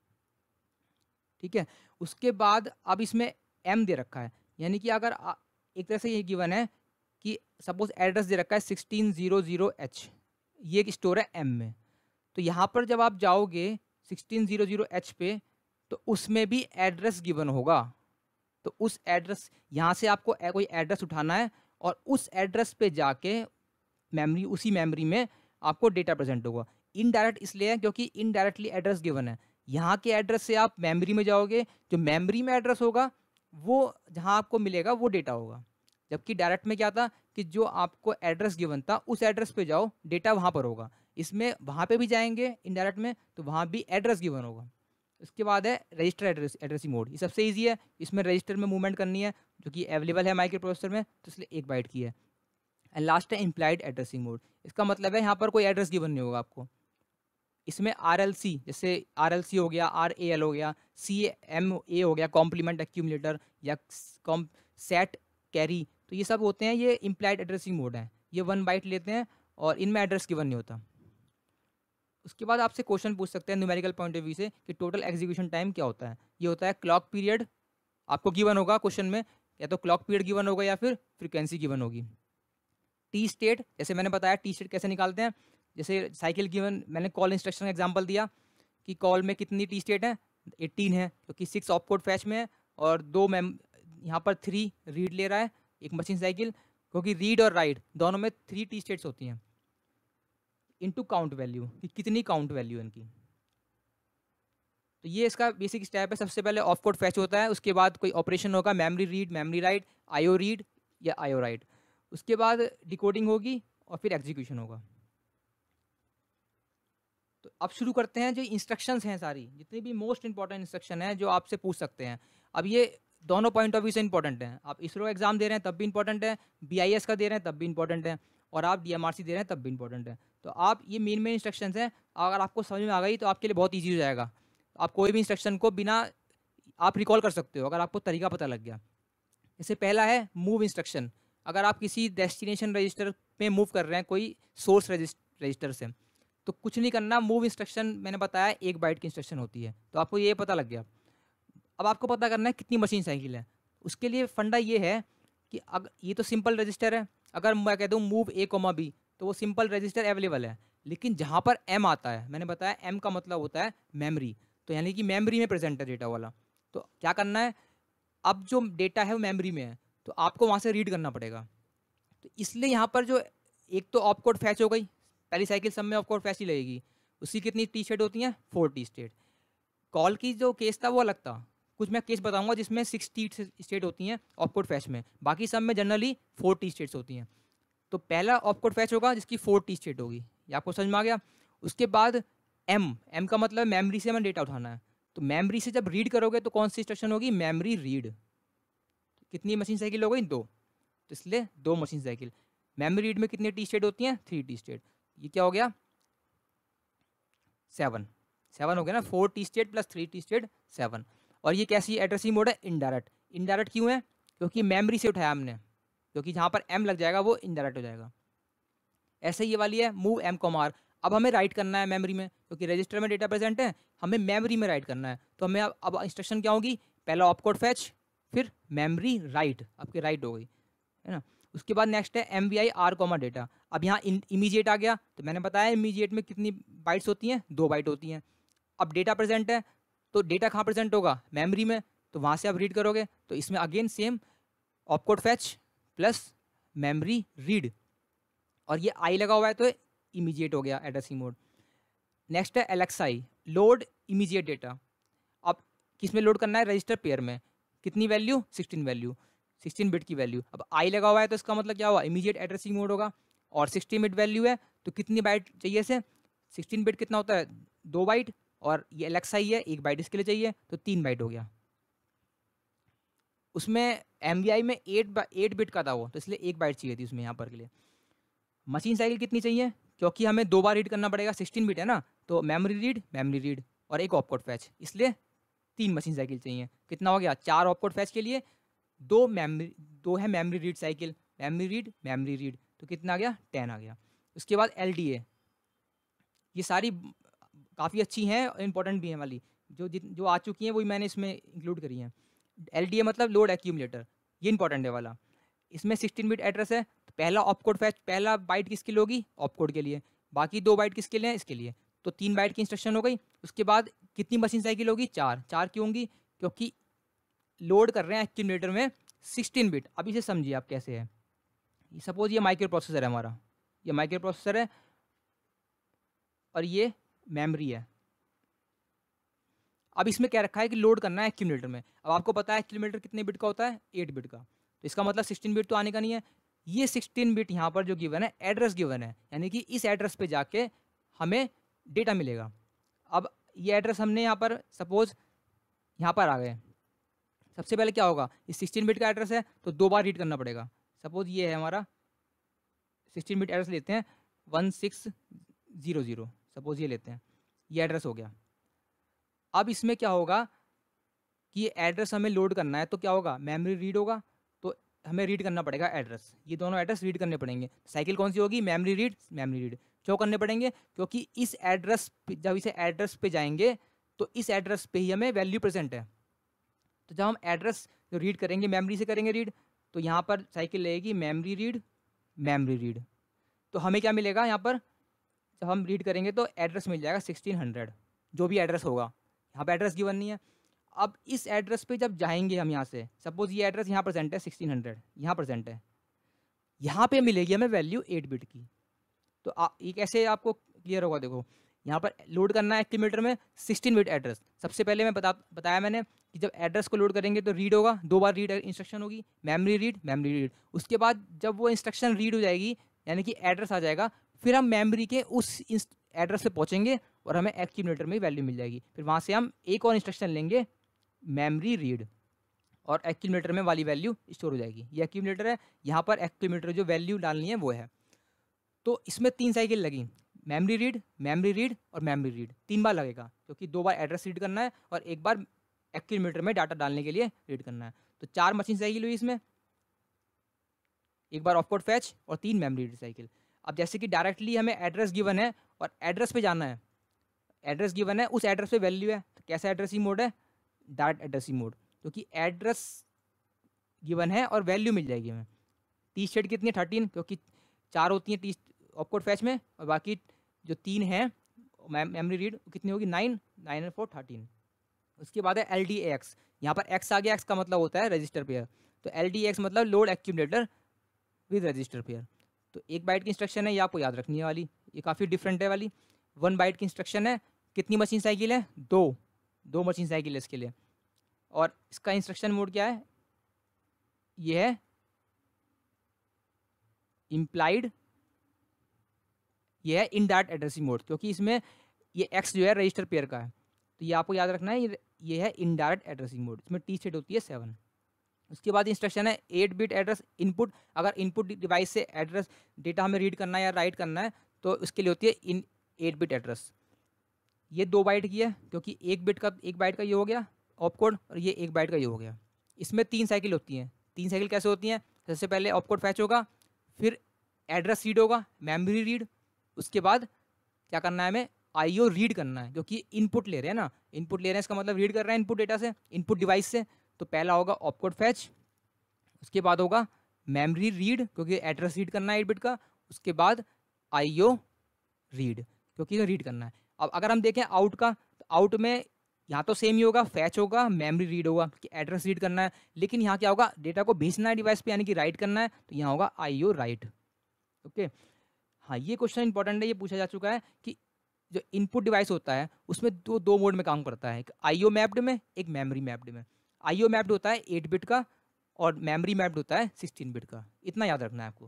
ठीक है। उसके बाद अब इसमें M दे रखा है, यानी कि अगर एक तरह से ये गिवन है कि सपोज एड्रेस दे रखा है 1600H, ये एक स्टोर है M में। तो यहाँ पर जब आप जाओगे 1600H पे तो उसमें भी एड्रेस गिवन होगा। तो उस एड्रेस, यहाँ से आपको कोई एड्रेस उठाना है और उस एड्रेस पे जाके मेमोरी, उसी मेमोरी में आपको डेटा प्रेजेंट होगा। इनडायरेक्ट इसलिए है क्योंकि इनडायरेक्टली एड्रेस गिवन है। यहाँ के एड्रेस से आप मेमोरी में जाओगे, जो मेमोरी में एड्रेस होगा वो जहाँ आपको मिलेगा वो डेटा होगा। जबकि डायरेक्ट में क्या था कि जो आपको एड्रेस गिवन था उस एड्रेस पे जाओ, डेटा वहाँ पर होगा। इसमें वहाँ पे भी जाएंगे इनडायरेक्ट में तो वहाँ भी एड्रेस गिवन होगा। उसके बाद है रजिस्टर एड्रेसिंग मोड। ये सबसे ईजी है, इसमें रजिस्टर में मूवमेंट करनी है जो कि अवेलेबल है माइक्रो प्रोसेसर में, तो इसलिए 1 बाइट की है। एंड लास्ट है इम्प्लाइड एड्रेसिंग मोड। इसका मतलब है यहाँ पर कोई एड्रेस गिवन नहीं होगा आपको। इसमें RLC, जैसे RLC हो गया, RAL हो गया, CMA हो गया, कॉम्प्लीमेंट एक्यूमुलेटर या सेट कैरी, तो ये सब होते हैं, ये इम्प्लाइड एड्रेसिंग मोड है। ये 1 बाइट लेते हैं और इनमें एड्रेस गिवन नहीं होता। उसके बाद आपसे क्वेश्चन पूछ सकते हैं न्यूमेरिकल पॉइंट ऑफ व्यू से कि टोटल एग्जीक्यूशन टाइम क्या होता है। ये होता है क्लॉक पीरियड, आपको गिवन होगा क्वेश्चन में, या तो क्लॉक पीरियड गिवन होगा या फिर फ्रीक्वेंसी गिवन होगी। टी स्टेट, जैसे मैंने बताया टी स्टेट कैसे निकालते हैं। जैसे साइकिल गिवन, मैंने कॉल इंस्ट्रक्शन का एग्जांपल दिया कि कॉल में कितनी टी स्टेट है, 18 है, क्योंकि 6 ऑपकोड फैच में है और 2 यहाँ पर 3 रीड ले रहा है एक मशीन साइकिल, क्योंकि रीड और राइट दोनों में 3 टी स्टेट्स होती हैं। इनटू काउंट वैल्यू, कि कितनी काउंट वैल्यू है इनकी। तो ये इसका बेसिक स्टेप है। सबसे पहले ऑफकोड फैच होता है, उसके बाद कोई ऑपरेशन होगा, memory read, memory write, IO read, या आयो राइट। उसके बाद डिकोडिंग होगी और फिर एग्जीक्यूशन होगा। तो अब शुरू करते हैं। जो इंस्ट्रक्शंस हैं सारी, जितनी भी मोस्ट इंपॉर्टेंट इंस्ट्रक्शन है जो आपसे पूछ सकते हैं, अब ये दोनों पॉइंट ऑफ व्यू से इंपॉर्टेंट हैं। आप इसरो एग्जाम दे रहे हैं तब भी इंपॉर्टेंट है, BIS का दे रहे हैं तब भी इंपॉर्टेंट है, और आप DMRC दे रहे हैं तब भी इंपॉर्टेंट है। तो आप ये मेन इंस्ट्रक्शंस हैं, अगर आपको समझ में आ गई तो आपके लिए बहुत ईजी हो जाएगा। आप कोई भी इंस्ट्रक्शन को बिना आप रिकॉल कर सकते हो अगर आपको तरीका पता लग गया। जैसे पहला है मूव इंस्ट्रक्शन। अगर आप किसी डेस्टिनेशन रजिस्टर पे मूव कर रहे हैं कोई सोर्स रजिस्टर से, तो कुछ नहीं करना। मूव इंस्ट्रक्शन मैंने बताया 1 बाइट की इंस्ट्रक्शन होती है, तो आपको ये पता लग गया। अब आपको पता करना है कितनी मशीन साइकिल है। उसके लिए फंडा ये है कि अगर ये तो सिंपल रजिस्टर है, अगर मैं कह दूँ मूव A, B, तो वो सिंपल रजिस्टर अवेलेबल है। लेकिन जहाँ पर M आता है, मैंने बताया M का मतलब होता है मेमोरी, तो यानी कि मेमोरी में प्रेजेंट है डेटा वाला। तो क्या करना है, अब जो डेटा है वो मेमोरी में है, तो आपको वहाँ से रीड करना पड़ेगा। तो इसलिए यहाँ पर जो एक तो ऑपकोड फैच हो गई, पहली साइकिल सब में ऑपकोड फैच ही लगेगी। उसकी कितनी टी स्टेट होती हैं, 4 टी स्टेट। कॉल की जो केस था वो अलग था, कुछ मैं केस बताऊंगा जिसमें 6 टी स्टेट होती हैं ऑपकोड फैच में, बाकी सब में जनरली 4 टी स्टेट्स होती हैं। तो पहला ऑपकोड फैच होगा जिसकी 4 टी स्टेट होगी, ये आपको समझ में आ गया। उसके बाद M का मतलब मेमोरी से हमें डेटा उठाना है, तो मेमोरी से जब रीड करोगे तो कौन सी इंस्ट्रक्शन होगी, मेमोरी रीड। कितनी मशीन साइकिल हो गई, 2, तो इसलिए 2 मशीन साइकिल। मेमोरी रीड में कितनी टी स्टेट होती हैं, 3 टी स्टेट। ये क्या हो गया, 7 हो गया ना, 4 T state plus 3 T state 7। और ये कैसी एड्रेसिंग मोड है, इनडायरेक्ट। इनडायरेक्ट क्यों है, क्योंकि मेमोरी से उठाया हमने, क्योंकि जहाँ पर M लग जाएगा वो इनडायरेक्ट हो जाएगा। ऐसे ये वाली है मूव M, अब हमें राइट करना है मेमोरी में, क्योंकि रजिस्टर में डेटा प्रेजेंट है, हमें मेमोरी में राइट करना है। तो हमें अब इंस्ट्रक्शन क्या होगी, पहला ऑपकोड फैच, फिर मेमोरी राइट, आपकी राइट हो गई है ना। उसके बाद नेक्स्ट है MVI R, डेटा। अब यहाँ इमीजिएट आ गया, तो मैंने बताया इमीजिएट में कितनी बाइट्स होती हैं, 2 बाइट होती हैं। अब डेटा प्रेजेंट है, तो डेटा कहाँ प्रेजेंट होगा, मेमोरी में, तो वहाँ से आप रीड करोगे। तो इसमें again same opcode fetch plus memory read, और ये आई लगा हुआ है तो इमीजिएट हो गया एड्रेसिंग मोड। नेक्स्ट है LXI, लोड इमीजिएट डेटा। अब किस में लोड करना है, रजिस्टर पेयर में। कितनी वैल्यू, 16 वैल्यू, 16 बिट की वैल्यू। अब आई लगा हुआ है तो इसका मतलब क्या हुआ, इमीजिएट एड्रेसिंग मोड होगा, और 16 बिट वैल्यू है तो कितनी बाइट चाहिए इसे, 16 बिट कितना होता है, 2 बाइट, और ये LXI है 1 बाइट इसके लिए चाहिए, तो 3 बाइट हो गया। उसमें MVI में 8 बिट का था वो, तो इसलिए 1 बाइट चाहिए थी उसमें यहाँ पर के लिए। मशीन साइकिल कितनी चाहिए, क्योंकि हमें 2 बार रीड करना पड़ेगा, 16 बिट है ना, तो मेमोरी रीड और एक ऑपकोड फैच, इसलिए 3 मशीन साइकिल चाहिए। कितना हो गया, 4 ऑपकोड फैच के लिए, 2 है memory read cycle, memory read, तो कितना आ गया, 10 आ गया। उसके बाद LDA, ये सारी काफ़ी अच्छी हैं, इंपॉर्टेंट भी हैं वाली, जो आ चुकी हैं वही मैंने इसमें इंक्लूड करी हैं। LDA मतलब लोड एक्यूमुलेटर, ये इंपॉर्टेंट है वाला। इसमें 16 बिट एड्रेस है, तो पहला ऑपकोड फैच, पहला बाइट किसके लिए होगी, ऑपकोड के लिए, बाकी 2 बाइट किसके लिए, इसके लिए, तो 3 बाइट की इंस्ट्रक्शन हो गई। उसके बाद कितनी मशीन साइकिल होगी, 4 क्यों होंगी, क्योंकि लोड कर रहे हैं एक्यूमुलेटर में 16 बिट। अब इसे समझिए आप कैसे है। सपोज ये माइक्रो प्रोसेसर है हमारा, ये माइक्रो प्रोसेसर है और ये मेमोरी है। अब इसमें क्या रखा है कि लोड करना है एक्यूमुलेटर में। अब आपको पता है एक्यूमुलेटर कितने बिट का होता है, 8 बिट का, तो इसका मतलब 16 बिट तो आने का नहीं है। ये 16 बिट यहाँ पर जो गिवन है, एड्रेस गिवन है, यानी कि इस एड्रेस पे जाके हमें डेटा मिलेगा। अब ये एड्रेस हमने यहाँ पर सपोज यहाँ पर आ गए, सबसे पहले क्या होगा, ये 16 बिट का एड्रेस है तो 2 बार रीड करना पड़ेगा। सपोज ये है हमारा 16 बिट एड्रेस, लेते हैं 1600, सपोज ये लेते हैं, ये एड्रेस हो गया। अब इसमें क्या होगा कि ये एड्रेस हमें लोड करना है, तो क्या होगा, मेमोरी रीड होगा, तो हमें रीड करना पड़ेगा एड्रेस, ये दोनों एड्रेस रीड करने पड़ेंगे। साइकिल कौन सी होगी, मेमोरी रीड। क्यों करने पड़ेंगे, क्योंकि इस एड्रेस जब इसे एड्रेस पे जाएंगे तो इस एड्रेस पे ही हमें वैल्यू प्रेजेंट है। तो जब हम एड्रेस जो रीड करेंगे, मेमोरी से करेंगे रीड, तो यहाँ पर साइकिल लगेगी मेमोरी रीड। तो हमें क्या मिलेगा यहाँ पर, जब हम रीड करेंगे तो एड्रेस मिल जाएगा 1600, जो भी एड्रेस होगा। यहाँ पे एड्रेस गिवन नहीं है। अब इस एड्रेस पे जब जाएंगे हम यहाँ से, सपोज ये एड्रेस यहाँ प्रेजेंट है 1600, यहाँ प्रेजेंट है, यहाँ पे मिलेगी हमें वैल्यू 8 बिट की। तो ये कैसे आपको क्लियर होगा, देखो यहाँ पर लोड करना है एक्यूमुलेटर में 16 बिट एड्रेस। सबसे पहले मैं बताया मैंने कि जब एड्रेस को लोड करेंगे तो रीड होगा, 2 बार रीड इंस्ट्रक्शन होगी, मेमोरी रीड। उसके बाद जब वो इंस्ट्रक्शन रीड हो जाएगी यानी कि एड्रेस आ जाएगा, फिर हम मेमोरी के उस एड्रेस पे पहुंचेंगे और हमें एक्यूमुलेटर में वैल्यू मिल जाएगी। फिर वहाँ से हम एक और इंस्ट्रक्शन लेंगे मेमोरी रीड और एक्यूमुलेटर में वाली वैल्यू स्टोर हो जाएगी। ये एक्यूमुलेटर है, यहाँ पर एक्यूमुलेटर जो वैल्यू डालनी है वो है। तो इसमें 3 साइकिल लगी, मेमोरी रीड और मेमोरी रीड 3 बार लगेगा, क्योंकि 2 बार एड्रेस रीड करना है और 1 बार एक्यूमुलेटर में डाटा डालने के लिए रीड करना है। तो 4 मशीन साइकिल हुई इसमें, 1 बार ऑपकोड फैच और 3 मेमोरी रीड साइकिल। अब जैसे कि डायरेक्टली हमें एड्रेस गिवन है और एड्रेस पे जाना है, एड्रेस गिवन है, उस एड्रेस पे वैल्यू है, तो कैसा एड्रेसिंग मोड है, डायरेक्ट एड्रेसिंग मोड, क्योंकि एड्रेस गिवन है और वैल्यू मिल जाएगी हमें। टी स्टेट कितनी है 13, क्योंकि 4 होती हैं टी ऑपकोड फैच में, और बाकी जो 3 हैं मेमोरी रीड कितनी होगी 9 और 4 13। उसके बाद है एल डी एक्स, यहाँ पर एक्स आ गया, एक्स का मतलब होता है रजिस्टर पेयर, तो एल डी एक्स मतलब load accumulator with register pair. तो 1 बाइट की इंस्ट्रक्शन है, ये आपको याद रखनी है वाली, ये काफ़ी डिफरेंट है वाली। 1 बाइट की इंस्ट्रक्शन है, कितनी मशीन साइकिल है, 2 मशीन साइकिल है इसके लिए। और इसका इंस्ट्रक्शन मोड क्या है, ये है इम्प्लाइड, ये है इनडायरेक्ट एड्रेसिंग मोड, क्योंकि इसमें ये एक्स जो है रजिस्टर पेयर का है, तो ये आपको याद रखना है, ये है इनडायरेक्ट एड्रेसिंग मोड। इसमें टी स्टेट होती है 7। उसके बाद इंस्ट्रक्शन है 8 बिट एड्रेस इनपुट, अगर इनपुट डिवाइस से एड्रेस डेटा हमें रीड करना है या राइट करना है तो उसके लिए होती है इन 8 बिट एड्रेस। ये 2 बाइट की है, क्योंकि 1 बाइट का ये हो गया ऑपकोड और ये 1 बाइट का ये हो गया। इसमें 3 साइकिल होती हैं। 3 साइकिल कैसे होती हैं, सबसे पहले ऑपकोड फैच होगा, फिर एड्रेस रीड होगा, मेमोरी रीड, उसके बाद क्या करना है हमें, आईओ रीड करना है, क्योंकि इनपुट ले रहे हैं ना, इनपुट ले रहे हैं इसका मतलब रीड कर रहे हैं इनपुट डेटा से, इनपुट डिवाइस से। तो पहला होगा ऑपकोड फैच, उसके बाद होगा मेमोरी रीड, क्योंकि एड्रेस रीड करना है 8 बिट का, उसके बाद आईओ रीड, क्योंकि ये रीड करना है। अब अगर हम देखें आउट का, तो आउट में यहाँ तो सेम ही होगा, फैच होगा, मेमोरी रीड होगा, क्योंकि एड्रेस रीड करना है, लेकिन यहाँ क्या होगा, डेटा को भेजना है डिवाइस पे, यानी कि राइट करना है, तो यहाँ होगा आईओ राइट। ओके, हाँ ये क्वेश्चन इंपॉर्टेंट है, ये पूछा जा चुका है कि जो इनपुट डिवाइस होता है उसमें दो मोड में काम करता है, एक आईओ मैप्ड में, एक मेमोरी मैप्ड में। आईओ मैप्ड होता है 8 बिट का और मेमोरी मैप्ड होता है 16 बिट का, इतना याद रखना है आपको।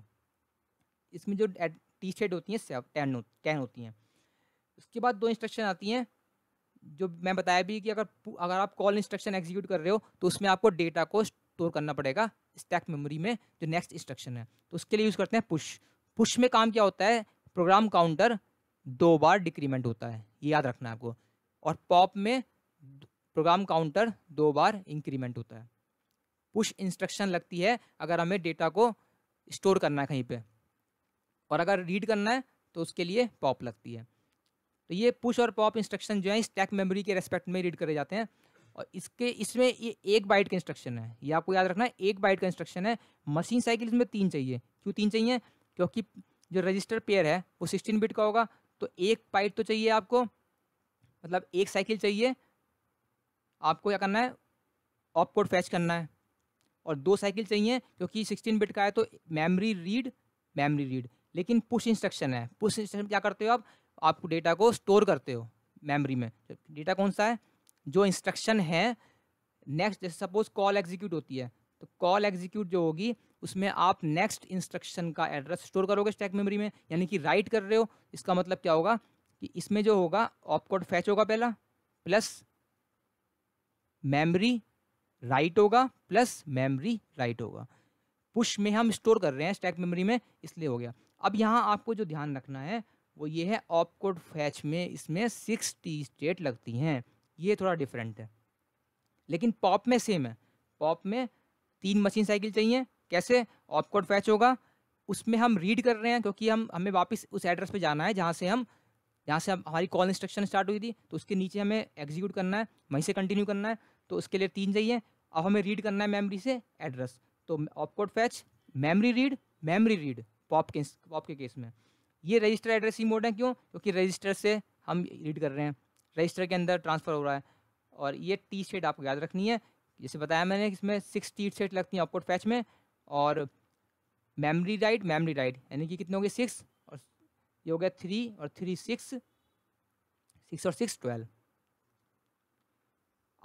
इसमें जो टी स्टेट होती हैं 10 होती हैं। उसके बाद 2 इंस्ट्रक्शन आती हैं, जो मैं बताया भी कि अगर आप कॉल इंस्ट्रक्शन एग्जीक्यूट कर रहे हो तो उसमें आपको डेटा को स्टोर करना पड़ेगा स्टैक मेमोरी में, जो नेक्स्ट इंस्ट्रक्शन है, तो उसके लिए यूज़ करते हैं पुश। पुश में काम क्या होता है, प्रोग्राम काउंटर 2 बार डिक्रीमेंट होता है, ये याद रखना है आपको। और पॉप में प्रोग्राम काउंटर 2 बार इंक्रीमेंट होता है। पुश इंस्ट्रक्शन लगती है अगर हमें डेटा को स्टोर करना है कहीं पे, और अगर रीड करना है तो उसके लिए पॉप लगती है। तो ये पुश और पॉप इंस्ट्रक्शन जो है स्टैक मेमोरी के रेस्पेक्ट में रीड करे जाते हैं। और इसमें ये 1 बाइट का इंस्ट्रक्शन है, ये आपको याद रखना है, 1 बाइट का इंस्ट्रक्शन है। मशीन साइकिल इसमें 3 चाहिए, क्यों 3 चाहिए, क्योंकि जो रजिस्टर पेयर है वो 16 बिट का होगा, तो 1 बाइट तो चाहिए आपको, मतलब 1 साइकिल चाहिए आपको। क्या करना है, ऑपकोड फैच करना है, और 2 साइकिल चाहिए क्योंकि 16 बिट का है, तो मेमोरी रीड। लेकिन पुश इंस्ट्रक्शन है, पुश इंस्ट्रक्शन क्या करते हो आपको डेटा को स्टोर करते हो मेमोरी में। डेटा कौन सा है, जो इंस्ट्रक्शन है नेक्स्ट, जैसे सपोज कॉल एग्जीक्यूट होती है, तो कॉल एग्जीक्यूट जो होगी उसमें आप नेक्स्ट इंस्ट्रक्शन का एड्रेस स्टोर करोगे स्टैक मेमोरी में, यानी कि राइट कर रहे हो। इसका मतलब क्या होगा कि इसमें जो होगा ऑपकोड फैच होगा पहला, प्लस मेमोरी राइट होगा, प्लस मेमोरी राइट होगा। पुश में हम स्टोर कर रहे हैं स्टैक मेमोरी में, इसलिए हो गया। अब यहाँ आपको जो ध्यान रखना है वो ये है, ऑपकोड फैच में इसमें 6 टी स्टेट लगती हैं, ये थोड़ा डिफरेंट है। लेकिन पॉप में सेम है, पॉप में 3 मशीन साइकिल चाहिए। कैसे, ऑपकोड फैच होगा, उसमें हम रीड कर रहे हैं क्योंकि हमें वापस उस एड्रेस पे जाना है जहाँ से हमारी कॉल इंस्ट्रक्शन स्टार्ट हुई थी, तो उसके नीचे हमें एग्जीक्यूट करना है, वहीं से कंटिन्यू करना है, तो उसके लिए 3 चाहिए। अब हमें रीड करना है मेमोरी से एड्रेस, तो opcode fetch, memory read pop के केस में। ये रजिस्टर एड्रेसिंग मोड है, क्यों, क्योंकि रजिस्टर से हम रीड कर रहे हैं, रजिस्टर के अंदर ट्रांसफ़र हो रहा है। और ये टी स्टेट आपको याद रखनी है, जैसे बताया मैंने, इसमें 6 टी स्टेट लगती हैं ऑपकोड फैच में, और मेमोरी राइट यानी कि कितने हो गए 6, और ये हो गया 3 और 3 6 और 6 12।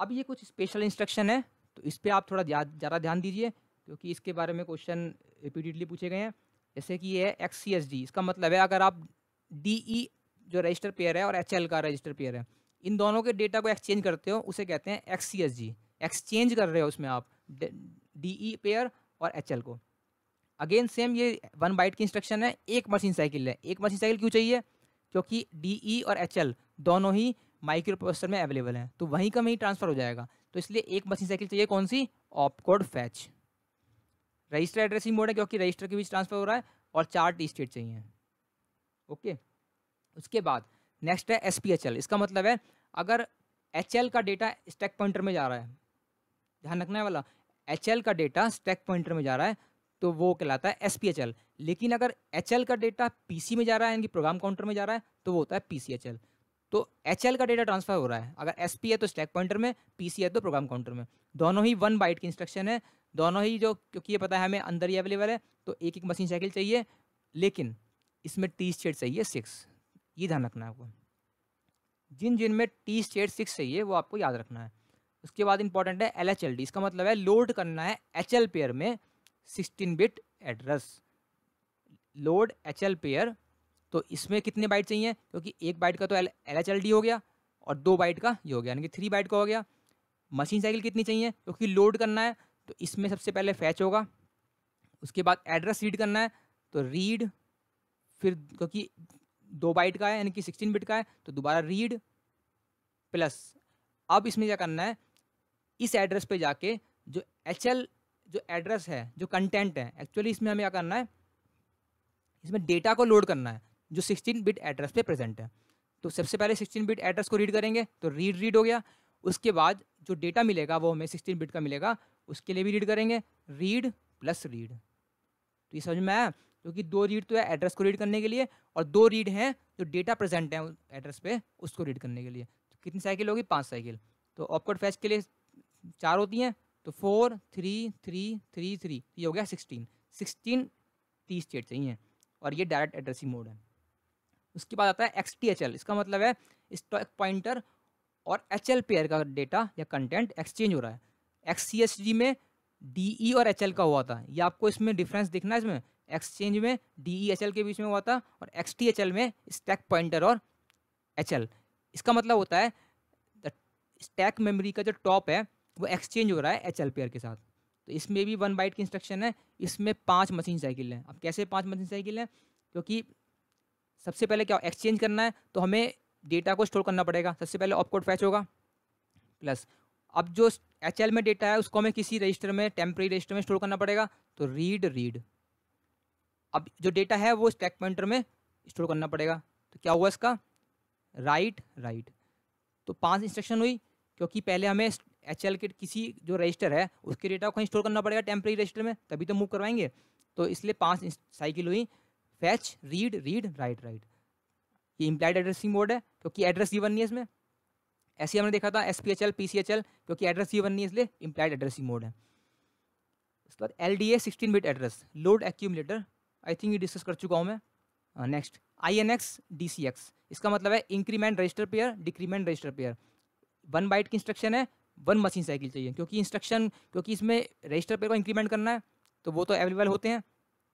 अब ये कुछ स्पेशल इंस्ट्रक्शन है, तो इस पे आप थोड़ा ज़्यादा ध्यान दीजिए, क्योंकि इसके बारे में क्वेश्चन रिपीटेडली पूछे गए हैं। जैसे कि ये है XCSD, इसका मतलब है अगर आप DE जो रजिस्टर पेयर है और HL का रजिस्टर पेयर है, इन दोनों के डेटा को एक्सचेंज करते हो, उसे कहते हैं XCSG। एक्सचेंज कर रहे हो उसमें आप DE पेयर और HL को। अगेन सेम ये 1 बाइट की इंस्ट्रक्शन है, एक मशीन साइकिल है। एक मशीन साइकिल क्यों चाहिए? क्योंकि DE और HL दोनों ही माइक्रो प्रोसेसर में अवेलेबल हैं, तो वहीं का वहीं ट्रांसफर हो जाएगा। तो इसलिए एक मशीन साइकिल चाहिए, कौन सी? Opcode fetch. Register addressing mode है क्योंकि रजिस्टर के बीच ट्रांसफर हो रहा है, और 4 टी स्टेट चाहिए। ओके, उसके बाद नेक्स्ट है SPHL। इसका मतलब है अगर HL का डेटा स्टैक पॉइंटर में जा रहा है, ध्यान रखने वाला, HL का डेटा स्टैक पॉइंटर में जा रहा है तो वो कहलाता है SPHL। लेकिन अगर HL का डेटा PC में जा रहा है, यानी कि प्रोग्राम काउंटर में जा रहा है, तो वो होता है PCHL। तो HL का डेटा ट्रांसफर हो रहा है, अगर SP है तो स्टैक पॉइंटर में, PC है तो प्रोग्राम काउंटर में। दोनों ही 1 बाइट की इंस्ट्रक्शन है, दोनों ही जो, क्योंकि ये पता है हमें अंदर ही अवेलेबल है, तो एक एक मशीन साइकिल चाहिए, लेकिन इसमें टी स्टेट चाहिए 6। ये ध्यान रखना है आपको, जिन जिन में टी स्टेट 6 चाहिए वो आपको याद रखना है। उसके बाद इंपॉर्टेंट है LHLD। इसका मतलब है लोड करना है HL पेयर में 16 bit address. Load HL pair, तो इसमें कितने बाइट चाहिए? क्योंकि 1 बाइट का तो LHLD हो गया, और 2 बाइट का ये हो गया, यानी कि 3 बाइट का हो गया। मशीन साइकिल कितनी चाहिए? क्योंकि लोड करना है, तो इसमें सबसे पहले फैच होगा, उसके बाद एड्रेस रीड करना है, तो रीड, फिर क्योंकि 2 बाइट का है यानी कि 16 बिट का है, तो दोबारा रीड प्लस। अब इसमें क्या करना है, इस एड्रेस पे जाके जो HL जो एड्रेस है, जो कंटेंट है, एक्चुअली इसमें हमें क्या करना है, इसमें डेटा को लोड करना है जो 16 बिट एड्रेस पे प्रेजेंट है। तो सबसे पहले 16 बिट एड्रेस को रीड करेंगे, तो रीड हो गया। उसके बाद जो डेटा मिलेगा वो हमें 16 बिट का मिलेगा, उसके लिए भी रीड करेंगे, रीड प्लस रीड। तो ये समझ में आया? क्योंकि 2 रीड तो है एड्रेस को रीड करने के लिए, और 2 रीड हैं जो डेटा प्रेजेंट है एड्रेस पे उसको रीड करने के लिए। तो कितनी साइकिल होगी? 5 साइकिल। तो ऑपकोड फैच के लिए 4 होती हैं, तो 4 3 3 3 3, ये हो गया 16 टी स्टेट चाहिए, और ये डायरेक्ट एड्रेसिंग मोड है। उसके बाद आता है XTHL। इसका मतलब है स्टैक पॉइंटर और HL पेयर का डेटा या कंटेंट एक्सचेंज हो रहा है। XCHG में DE और HL का हुआ था, ये आपको इसमें डिफरेंस दिखना है। इसमें एक्सचेंज में DE HL के बीच में हुआ था, और XTHL में स्टैक पॉइंटर और HL। इसका मतलब होता है स्टैक मेमोरी का जो टॉप है वो एक्सचेंज हो रहा है HL पेयर के साथ। तो इसमें भी 1 बाइट की इंस्ट्रक्शन है, इसमें 5 मशीन साइकिल हैं। अब कैसे 5 मशीन साइकिल हैं? क्योंकि सबसे पहले क्या एक्सचेंज करना है, तो हमें डेटा को स्टोर करना पड़ेगा। सबसे पहले ऑपकोड फैच होगा, प्लस अब जो HL में डेटा है उसको हमें किसी रजिस्टर में, टेम्परेरी रजिस्टर में स्टोर करना पड़ेगा, तो रीड। अब जो डेटा है वो स्टैक पॉइंटर में स्टोर करना पड़ेगा, तो क्या हुआ इसका? राइट। तो 5 इंस्ट्रक्शन हुई, क्योंकि पहले हमें HL के किसी जो रजिस्टर है उसके डेटा को कहीं स्टोर करना पड़ेगा टेम्परेरी रजिस्टर में, तभी तो मूव करवाएंगे। तो इसलिए 5 साइकिल हुई, फैच, रीड, राइट। ये इम्प्लाइड एड्रेसिंग मोड है, क्योंकि एड्रेस गिवन नहीं है इसमें। ऐसे हमने देखा था SPHL PCHL, क्योंकि एड्रेस गिवन नहीं है इसलिए इम्प्लाइड एड्रेसिंग मोड है। उसके बाद LDA 16 bit address, load accumulator, I think ये डिस्कस कर चुका हूँ मैं। Next INX DCX। इसका मतलब है increment register pair, decrement register pair. 1 byte की इंस्ट्रक्शन है, 1 मशीन साइकिल चाहिए, क्योंकि इसमें रजिस्टर पेयर को इंक्रीमेंट करना है, तो वो तो अवेलेबल होते हैं,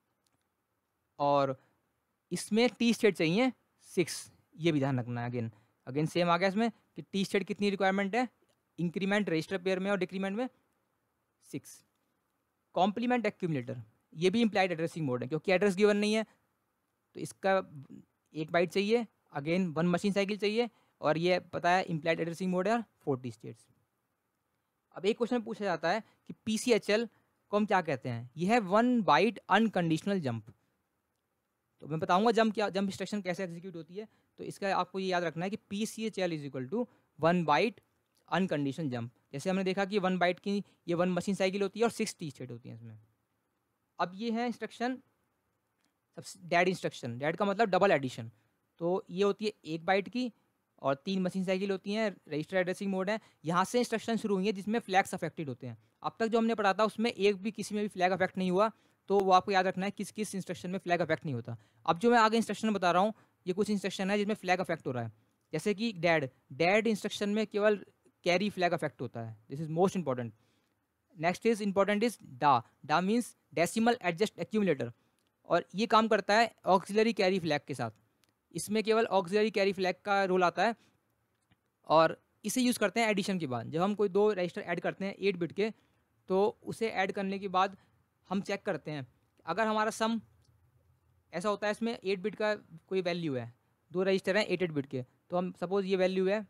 और इसमें टी स्टेट चाहिए 6। ये भी ध्यान रखना है। अगेन सेम आ गया इसमें कि टी स्टेट कितनी रिक्वायरमेंट है, इंक्रीमेंट रजिस्टर पेयर में और डिक्रीमेंट में 6। कॉम्प्लीमेंट एक्यूमुलेटर, ये भी इम्प्लाइड एड्रेसिंग मोड है, क्योंकि एड्रेस गिवन नहीं है, तो इसका 1 बाइट चाहिए, अगेन 1 मशीन साइकिल चाहिए, और ये पता है इम्प्लाइड एड्रेसिंग मोड है, और 40 स्टेट्स। अब एक क्वेश्चन पूछा जाता है कि PCHL को हम क्या कहते हैं? यह है 1 बाइट अनकंडीशनल जंप। तो मैं बताऊंगा जंप इंस्ट्रक्शन कैसे एग्जीक्यूट होती है। तो इसका आपको ये याद रखना है कि PCHL is equal to 1 byte unconditional jump. जैसे हमने देखा कि 1 बाइट की ये 1 मशीन साइकिल होती है, और 6 टी स्टेट होती हैं इसमें। अब ये है इंस्ट्रक्शन डैड इंस्ट्रक्शन। डैड का मतलब डबल एडिशन। तो ये होती है 1 बाइट की, और 3 मशीन साइकिल होती हैं, रजिस्टर एड्रेसिंग मोड है। यहाँ से इंस्ट्रक्शन शुरू हुई है जिसमें फ्लैग्स अफेक्टेड होते हैं। अब तक जो हमने पढ़ा था उसमें किसी में भी फ्लैग अफेक्ट नहीं हुआ, तो वो आपको याद रखना है किस किस इंस्ट्रक्शन में फ्लैग अफेक्ट नहीं होता। अब जो मैं आगे इंस्ट्रक्शन बता रहा हूँ, ये कुछ इंस्ट्रक्शन है जिसमें फ्लैग अफेक्ट हो रहा है। जैसे कि डैड इंस्ट्रक्शन में केवल कैरी फ्लैग अफेक्ट होता है। This is most important. Next is important is डा। डा मीन्स डेसिमल एडजस्ट एक्यूमुलेटर, और ये काम करता है ऑक्सिलरी कैरी फ्लैग के साथ। इसमें केवल ऑक्सिलरी कैरी फ्लैग का रोल आता है, और इसे यूज़ करते हैं एडिशन के बाद। जब हम कोई दो रजिस्टर ऐड करते हैं 8 बिट के, तो उसे ऐड करने के बाद हम चेक करते हैं अगर हमारा सम ऐसा होता है, इसमें 8 बिट का कोई वैल्यू है, दो रजिस्टर हैं 8 बिट के, तो हम सपोज ये वैल्यू है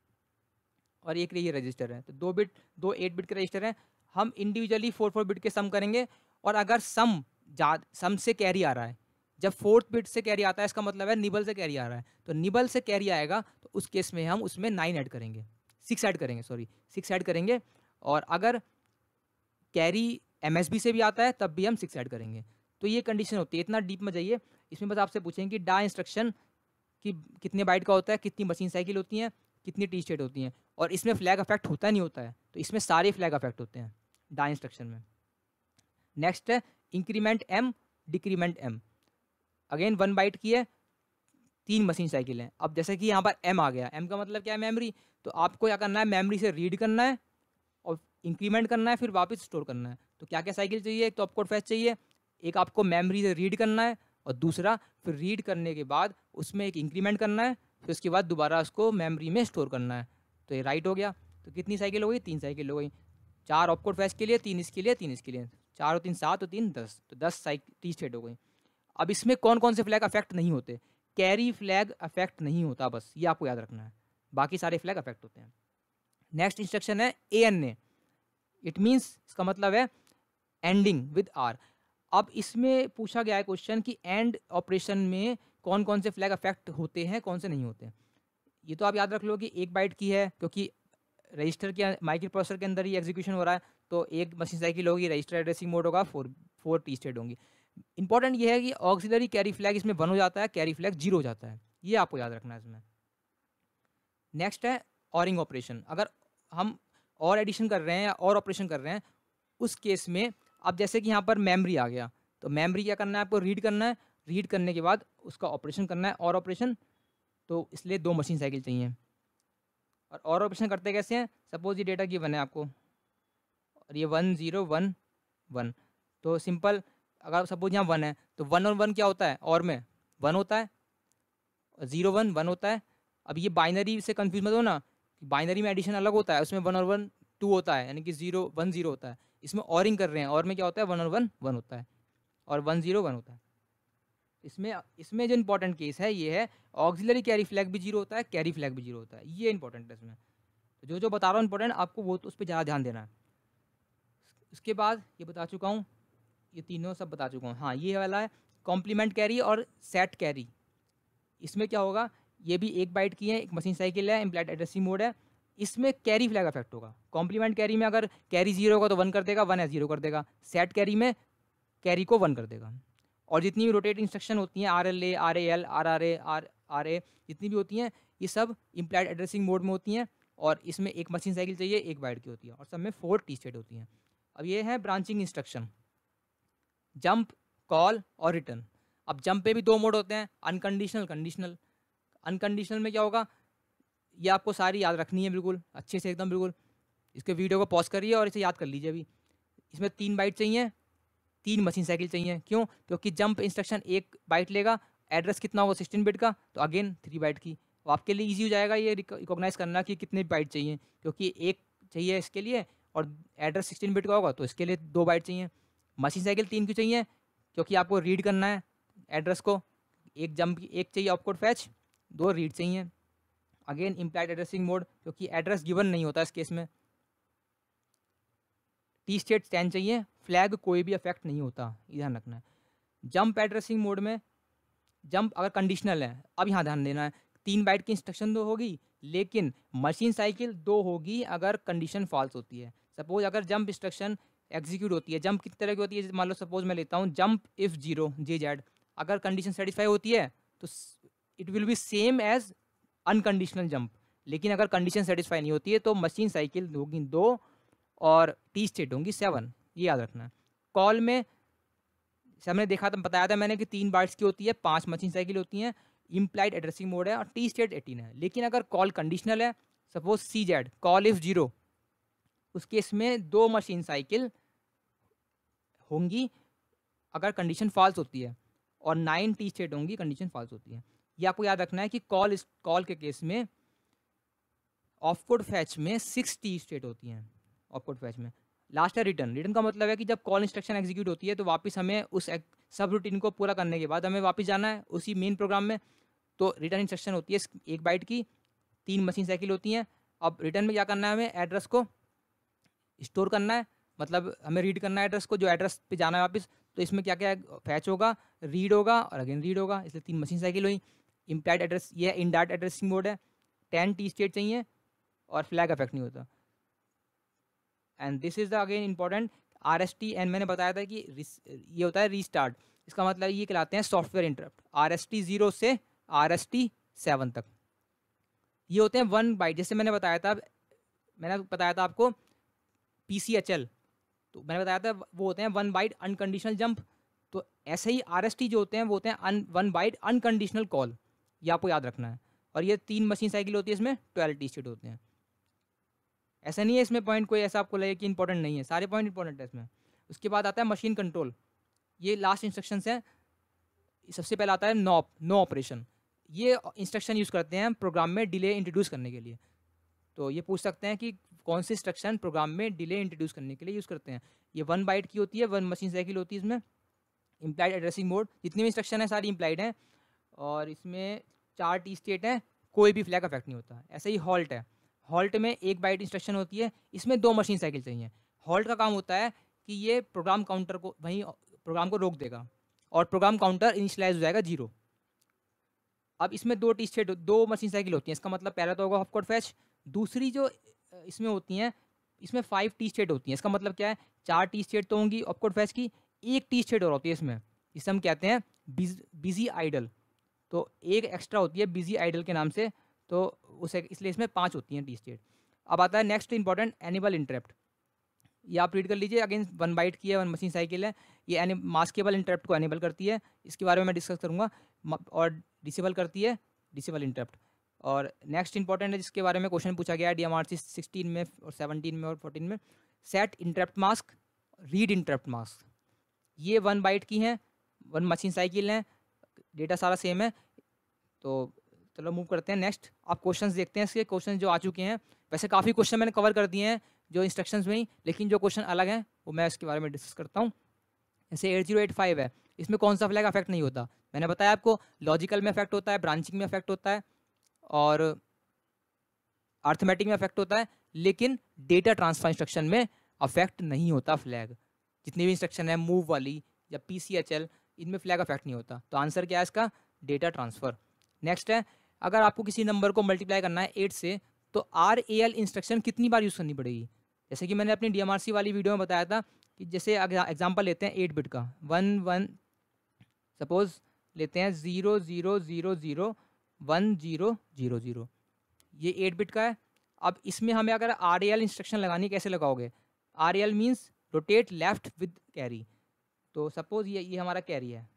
और एक ये रजिस्टर है, तो दो 8 बिट के रजिस्टर हैं, हम इंडिविजुअली 4 बिट के सम करेंगे। और अगर सम से कैरी आ रहा है, जब 4th बिट से कैरी आता है, इसका मतलब है निबल से कैरी आ रहा है, तो निबल से कैरी आएगा तो उस केस में हम उसमें 9 ऐड करेंगे, 6 ऐड करेंगे, सॉरी 6 ऐड करेंगे। और अगर कैरी MSB से भी आता है तब भी हम 6 ऐड करेंगे। तो ये कंडीशन होती है। इतना डीप में जाइए, इसमें बस आपसे पूछेंगे कि डा इंस्ट्रक्शन कि कितने बाइट का होता है, कितनी मशीन साइकिल होती हैं, कितनी टी स्टेट होती हैं, और इसमें फ्लैग अफेक्ट होता नहीं होता है, तो इसमें सारे फ्लैग अफेक्ट होते हैं डा इंस्ट्रक्शन में। नेक्स्ट है increment M, decrement M। Again 1 byte की है, 3 मशीन साइकिल हैं। अब जैसे कि यहाँ पर M आ गया, M का मतलब क्या है, मेमोरी। तो आपको क्या करना है, मेमोरी से रीड करना है और इंक्रीमेंट करना है, फिर वापस स्टोर करना है। तो क्या क्या साइकिल चाहिए, एक तो ऑपकोड फैच चाहिए, एक आपको मेमोरी से रीड करना है, और दूसरा फिर रीड करने के बाद उसमें एक इंक्रीमेंट करना है, फिर उसके बाद दोबारा उसको मेमोरी में स्टोर करना है। तो ये राइट हो गया। तो कितनी साइकिल हो गई, 3 साइकिल हो गई। 4 ऑपकोड फैच के लिए, 3 इसके लिए, 3 इसके लिए, 4 और 3 7 और 3 10, तो 10 साइकिल टी स्टेट हो गई। अब इसमें कौन कौन से फ्लैग अफेक्ट नहीं होते, कैरी फ्लैग अफेक्ट नहीं होता, बस ये आपको याद रखना है, बाकी सारे फ्लैग अफेक्ट होते हैं। नेक्स्ट इंस्ट्रक्शन है ANA। इट मीन्स, इसका मतलब है एंडिंग विद R। अब इसमें पूछा गया है क्वेश्चन कि एंड ऑपरेशन में कौन कौन से फ्लैग अफेक्ट होते हैं, कौन से नहीं होते हैं। ये तो आप याद रख लो कि 1 बाइट की है, क्योंकि रजिस्टर के माइक्रो प्रोसेसर के अंदर ही एग्जीक्यूशन हो रहा है, तो एक मशीन साइकिल होगी, रजिस्टर एड्रेसिंग मोड होगा, 4 टी स्टेट होंगी। इंपॉर्टेंट ये है कि ऑक्सिलरी कैरी फ्लैग इसमें 1 हो जाता है, कैरी फ्लैग 0 हो जाता है, ये आपको याद रखना है इसमें। नेक्स्ट है ऑरिंग ऑपरेशन। अगर हम और एडिशन कर रहे हैं या और ऑपरेशन कर रहे हैं, उस केस में अब जैसे कि यहाँ पर मेमोरी आ गया, तो मेमोरी क्या करना है, आपको रीड करना है, रीड करने के बाद उसका ऑपरेशन करना है, और ऑपरेशन। तो इसलिए 2 मशीन साइकिल चाहिए। और ऑपरेशन करते कैसे हैं, सपोज ये डेटा गिवन है आपको, और ये 1 0 1 1, तो सिंपल, अगर सपोज यहाँ 1 है, तो 1 और 1 क्या होता है, और में 1 होता है, 0 1 1 होता है। अब ये बाइनरी से कंफ्यूज मत हो ना, बाइनरी में एडिशन अलग होता है, उसमें 1 और 1 2 होता है, यानी कि 0 1 0 होता है। इसमें ऑरिंग कर रहे हैं, और में क्या होता है, 1 और 1 1 होता है, और 1 0 1 होता है। इसमें जो इंपॉर्टेंट केस है ये है, ऑक्सिलरी कैरी फ्लैग भी 0 होता है, कैरी फ्लैग भी 0 होता है, ये इंपॉर्टेंट है इसमें। तो जो बता रहा हूँ इंपॉर्टेंट, आपको वो तो उस पर ज़्यादा ध्यान देना है। उसके बाद ये बता चुका हूँ, ये तीनों सब बता चुका हूँ। हाँ, ये वाला है कॉम्प्लीमेंट कैरी और सेट कैरी। इसमें क्या होगा, ये भी 1 बाइट की है, एक मशीन साइकिल है, इम्प्लाइड एड्रेसिंग मोड है। इसमें कैरी फ्लैग अफेक्ट होगा। कॉम्प्लीमेंट कैरी में अगर कैरी 0 होगा तो 1 कर देगा, 1 है 0 कर देगा। सेट कैरी में कैरी को 1 कर देगा। और जितनी भी रोटेट इंस्ट्रक्शन होती हैं, RLA RAL RRA RRA जितनी भी होती हैं, ये सब इम्प्लाइड एड्रेसिंग मोड में होती हैं, और इसमें एक मशीन साइकिल चाहिए, 1 बाइट की होती है, और सब में 4 टी स्टेट होती हैं। अब ये है ब्रांचिंग इंस्ट्रक्शन, जंप, कॉल और रिटर्न। अब जंप पे भी 2 मोड होते हैं, अनकंडीशनल, कंडीशनल। अनकंडीशनल में क्या होगा, ये आपको सारी याद रखनी है बिल्कुल अच्छे से, एकदम बिल्कुल। इसके वीडियो को पॉज करिए और इसे याद कर लीजिए अभी। इसमें 3 बाइट चाहिए, 3 मशीन साइकिल चाहिए। क्यों, क्योंकि जंप इंस्ट्रक्शन 1 बाइट लेगा, एड्रेस कितना होगा 16 बिट का, तो अगेन 3 बाइट की। तो आपके लिए ईजी हो जाएगा ये रिकॉग्नाइज करना कि कितने बाइट चाहिए, क्योंकि 1 चाहिए इसके लिए, और एड्रेस 16 बिट का होगा, तो इसके लिए 2 बाइट चाहिए। मशीन साइकिल 3 क्यों चाहिए, क्योंकि आपको रीड करना है एड्रेस को, एक जंप की 1 चाहिए ऑपकोड फैच, 2 रीड चाहिए। अगेन इम्प्लाइड एड्रेसिंग मोड, क्योंकि एड्रेस गिवन नहीं होता इस केस में। टी स्टेट 10 चाहिए, फ्लैग कोई भी अफेक्ट नहीं होता, ये ध्यान रखना है। जंप एड्रेसिंग मोड में, जंप अगर कंडीशनल है, अब यहाँ ध्यान देना है, 3 बाइट की इंस्ट्रक्शन 2 होगी, लेकिन मशीन साइकिल 2 होगी अगर कंडीशन फॉल्स होती है। सपोज अगर जंप इंस्ट्रक्शन एग्जीक्यूट होती है, जंप किस तरह की होती है, मान लो सपोज मैं लेता हूँ जंप इफ 0 JZ, अगर कंडीशन सेटिस्फाई होती है तो it will be same as unconditional jump. लेकिन अगर कंडीशन सेटिस्फाई नहीं होती है तो मशीन साइकिल होगी 2 और टी स्टेट होंगी 7, ये याद रखना है। कॉल में हमने देखा था, बताया था मैंने कि 3 बाइट्स की होती है, 5 मशीन साइकिल होती हैं, इम्प्लाइड एड्रेसिंग मोड है, और टी स्टेट 18 है। लेकिन अगर कॉल कंडीशनल है, सपोज CZ कॉल इफ 0, उस केस में 2 मशीन साइकिल होंगी अगर कंडीशन फॉल्स होती है, और 9 टी स्टेट होंगी कंडीशन फॉल्स होती है। ये आपको याद रखना है कि कॉल के केस में ऑफकोड फैच में 6 टी स्टेट होती हैं। ऑफकोड फैच में लास्ट है रिटर्न का मतलब है कि जब कॉल इंस्ट्रक्शन एग्जीक्यूट होती है तो वापस हमें उस सब रूटीन को पूरा करने के बाद हमें वापस जाना है उसी मेन प्रोग्राम में। तो रिटर्न इंस्ट्रक्शन होती है 1 बाइट की, 3 मशीन साइकिल होती हैं। अब रिटर्न में क्या करना है, हमें एड्रेस को स्टोर करना है, मतलब हमें रीड करना है एड्रेस को, जो एड्रेस पे जाना है वापस। तो इसमें क्या क्या फैच होगा, रीड होगा और अगेन रीड होगा, इसलिए 3 मशीन साइकिल हुई। इम्प्लाइड एड्रेस ये इनडायरेक्ट एड्रेसिंग मोड है, 10 टी स्टेट चाहिए और फ्लैग इफेक्ट नहीं होता। And this is the again important RST, and मैंने बताया था कि ये होता है रीस्टार्ट, इसका मतलब ये कहलाते हैं सॉफ्टवेयर इंटरप्ट। RST 0 से RST 7 तक ये होते हैं 1 बाइट। जैसे मैंने बताया था आपको PCHL, तो मैंने बताया था वो होते हैं 1 बाइट अनकंडीशनल जंप। तो ऐसे ही RST जो होते हैं वो होते हैं 1 बाइट अनकंडीशनल कॉल, ये आपको याद रखना है। और ये 3 मशीन साइकिल होती है, इसमें 12 टी स्टेट होते हैं। ऐसा नहीं है इसमें पॉइंट कोई ऐसा आपको लगे कि इंपॉर्टेंट नहीं है, सारे पॉइंट इंपॉर्टेंट है इसमें। उसके बाद आता है मशीन कंट्रोल, ये लास्ट इंस्ट्रक्शंस हैं। सबसे पहले आता है नो ऑपरेशन, ये इंस्ट्रक्शन यूज़ करते हैं प्रोग्राम में डिले इंट्रोड्यूस करने के लिए। तो ये पूछ सकते हैं कि कौन सी इंस्ट्रक्शन प्रोग्राम में डिले इंट्रोड्यूस करने के लिए यूज़ करते हैं। ये 1 बाइट की होती है, 1 मशीन साइकिल होती है। इसमें इम्प्लाइड एड्रेसिंग मोड, जितनी भी इंस्ट्रक्शन है सारी इम्प्लाइड हैं, और इसमें 4 टी स्टेट हैं, कोई भी फ्लैग अफेक्ट नहीं होता। ऐसे ही हॉल्ट है, हॉल्ट में 1 बाइट इंस्ट्रक्शन होती है, इसमें 2 मशीन साइकिल चाहिए। हॉल्ट का काम होता है कि ये प्रोग्राम काउंटर को वहीं प्रोग्राम को रोक देगा और प्रोग्राम काउंटर इनिशियलाइज हो जाएगा 0। अब इसमें 2 टी स्टेट 2 मशीन साइकिल होती हैं, इसका मतलब पहला तो होगा ऑफकोड फैच, दूसरी जो इसमें होती हैं इसमें 5 टी स्टेट होती हैं। इसका मतलब क्या है, 4 टी स्टेट तो होंगी ऑफकोड फैच की, 1 टी स्टेट और होती है इसमें, इसे हम कहते हैं बिजी आइडल। तो एक एक्स्ट्रा होती है बिजी आइडल के नाम से, तो उसे इसलिए इसमें 5 होती हैं टी स्टेट। अब आता है नेक्स्ट इंपॉर्टेंट एनेबल इंटरप्ट, ये आप रीड कर लीजिए। अगेन 1 बाइट की है, 1 मशीन साइकिल है, ये मास्केबल इंटरप्ट को एनेबल करती है, इसके बारे में मैं डिस्कस करूँगा। और डिसेबल करती है डिसेबल इंटरप्ट। और नेक्स्ट इंपॉर्टेंट है जिसके बारे में क्वेश्चन पूछा गया है DMRC 16 में और 17 में और 14 में, set interrupt mask, read interrupt mask. ये 1 बाइट की हैं, 1 मशीन साइकिल हैं, डेटा सारा सेम है। तो चलो मूव करते हैं नेक्स्ट। आप क्वेश्चंस देखते हैं, इसके क्वेश्चन जो आ चुके हैं, वैसे काफ़ी क्वेश्चन मैंने कवर कर दिए हैं जो इंस्ट्रक्शंस में ही, लेकिन जो क्वेश्चन अलग हैं वो मैं इसके बारे में डिस्कस करता हूँ। जैसे 8085 है, इसमें कौन सा फ्लैग अफेक्ट नहीं होता, मैंने बताया आपको, लॉजिकल में अफेक्ट होता है, ब्रांचिंग में अफेक्ट होता है और अर्थमेटिक में अफेक्ट होता है, लेकिन डेटा ट्रांसफर इंस्ट्रक्शन में अफेक्ट नहीं होता फ्लैग। जितनी भी इंस्ट्रक्शन है मूव वाली या PCHL, इनमें फ्लैग अफेक्ट नहीं होता। तो आंसर क्या है इसका, डेटा ट्रांसफ़र। नेक्स्ट है, अगर आपको किसी नंबर को मल्टीप्लाई करना है 8 से, तो RAL इंस्ट्रक्शन कितनी बार यूज़ करनी पड़ेगी। जैसे कि मैंने अपनी DMRC वाली वीडियो में बताया था कि जैसे एग्जांपल लेते हैं 8 बिट का, 1 सपोज लेते हैं 0 0 0 0 1 0 0 0, ये 8 बिट का है। अब इसमें हमें अगर RAL इंस्ट्रक्शन लगानी, कैसे लगाओगे, RAL means rotate left with carry. तो सपोज ये हमारा कैरी है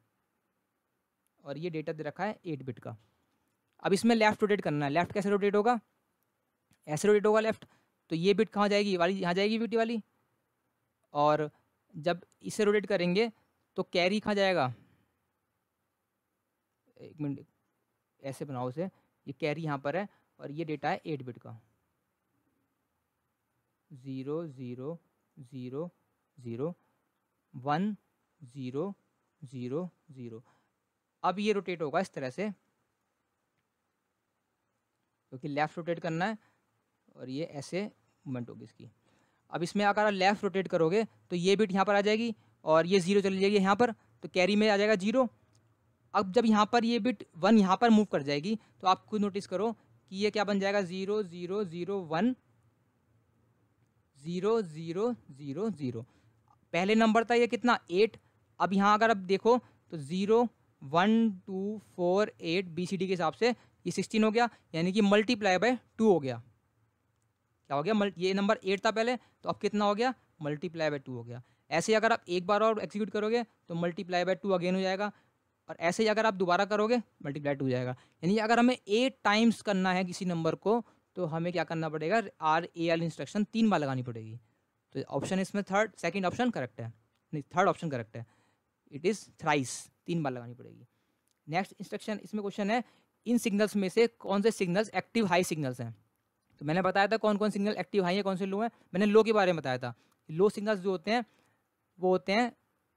और ये डेटा दे रखा है 8 बिट का। अब इसमें लेफ्ट रोटेट करना है, लेफ्ट कैसे रोटेट होगा, ऐसे रोटेट होगा लेफ्ट। तो ये बिट कहाँ जाएगी, वाली यहाँ जाएगी बिट वाली, और जब इसे रोटेट करेंगे तो कैरी कहाँ जाएगा, एक मिनट ऐसे बनाओ उसे, ये कैरी यहाँ पर है और ये डेटा है 8 बिट का, 0 0 0 0 1 0 0 0। अब ये रोटेट होगा इस तरह से, क्योंकि लेफ़्ट रोटेट करना है और ये ऐसे मूवमेंट होगी इसकी। अब इसमें अगर आप लेफ़्ट रोटेट करोगे तो ये बिट यहाँ पर आ जाएगी और ये 0 चली जाएगी यहाँ पर, तो कैरी में आ जाएगा 0। अब जब यहाँ पर ये बिट 1 यहाँ पर मूव कर जाएगी तो आप खुद नोटिस करो कि ये क्या बन जाएगा, 0 0 0 1 0 0 0 0। पहले नंबर था ये कितना, 8। अब यहाँ अगर आप देखो तो 0 1 2 4 8 BCD के हिसाब से ये 16 हो गया, यानी कि मल्टीप्लाई बाय 2 हो गया। क्या हो गया, ये नंबर 8 था पहले, तो अब कितना हो गया, मल्टीप्लाई बाय 2 हो गया। ऐसे ही अगर आप एक बार और एग्जीक्यूट करोगे तो मल्टीप्लाई बाय 2 अगेन हो जाएगा, और ऐसे ही अगर आप दोबारा करोगे मल्टीप्लाई 2 हो जाएगा। यानी अगर हमें 8 टाइम्स करना है किसी नंबर को तो हमें क्या करना पड़ेगा, RAL इंस्ट्रक्शन 3 बार लगानी पड़ेगी। तो ऑप्शन इसमें सेकंड ऑप्शन करेक्ट है, नहीं थर्ड ऑप्शन करेक्ट है, इट इज़ थ्राइस, 3 बार लगानी पड़ेगी। नेक्स्ट इंस्ट्रक्शन इसमें क्वेश्चन है, इन सिग्नल्स में से कौन से सिग्नल्स एक्टिव हाई सिग्नल्स हैं। तो मैंने बताया था कौन कौन सिग्नल एक्टिव हाई है, कौन से लो हैं। मैंने लो के बारे में बताया था। लो सिग्नल्स जो होते हैं वो होते हैं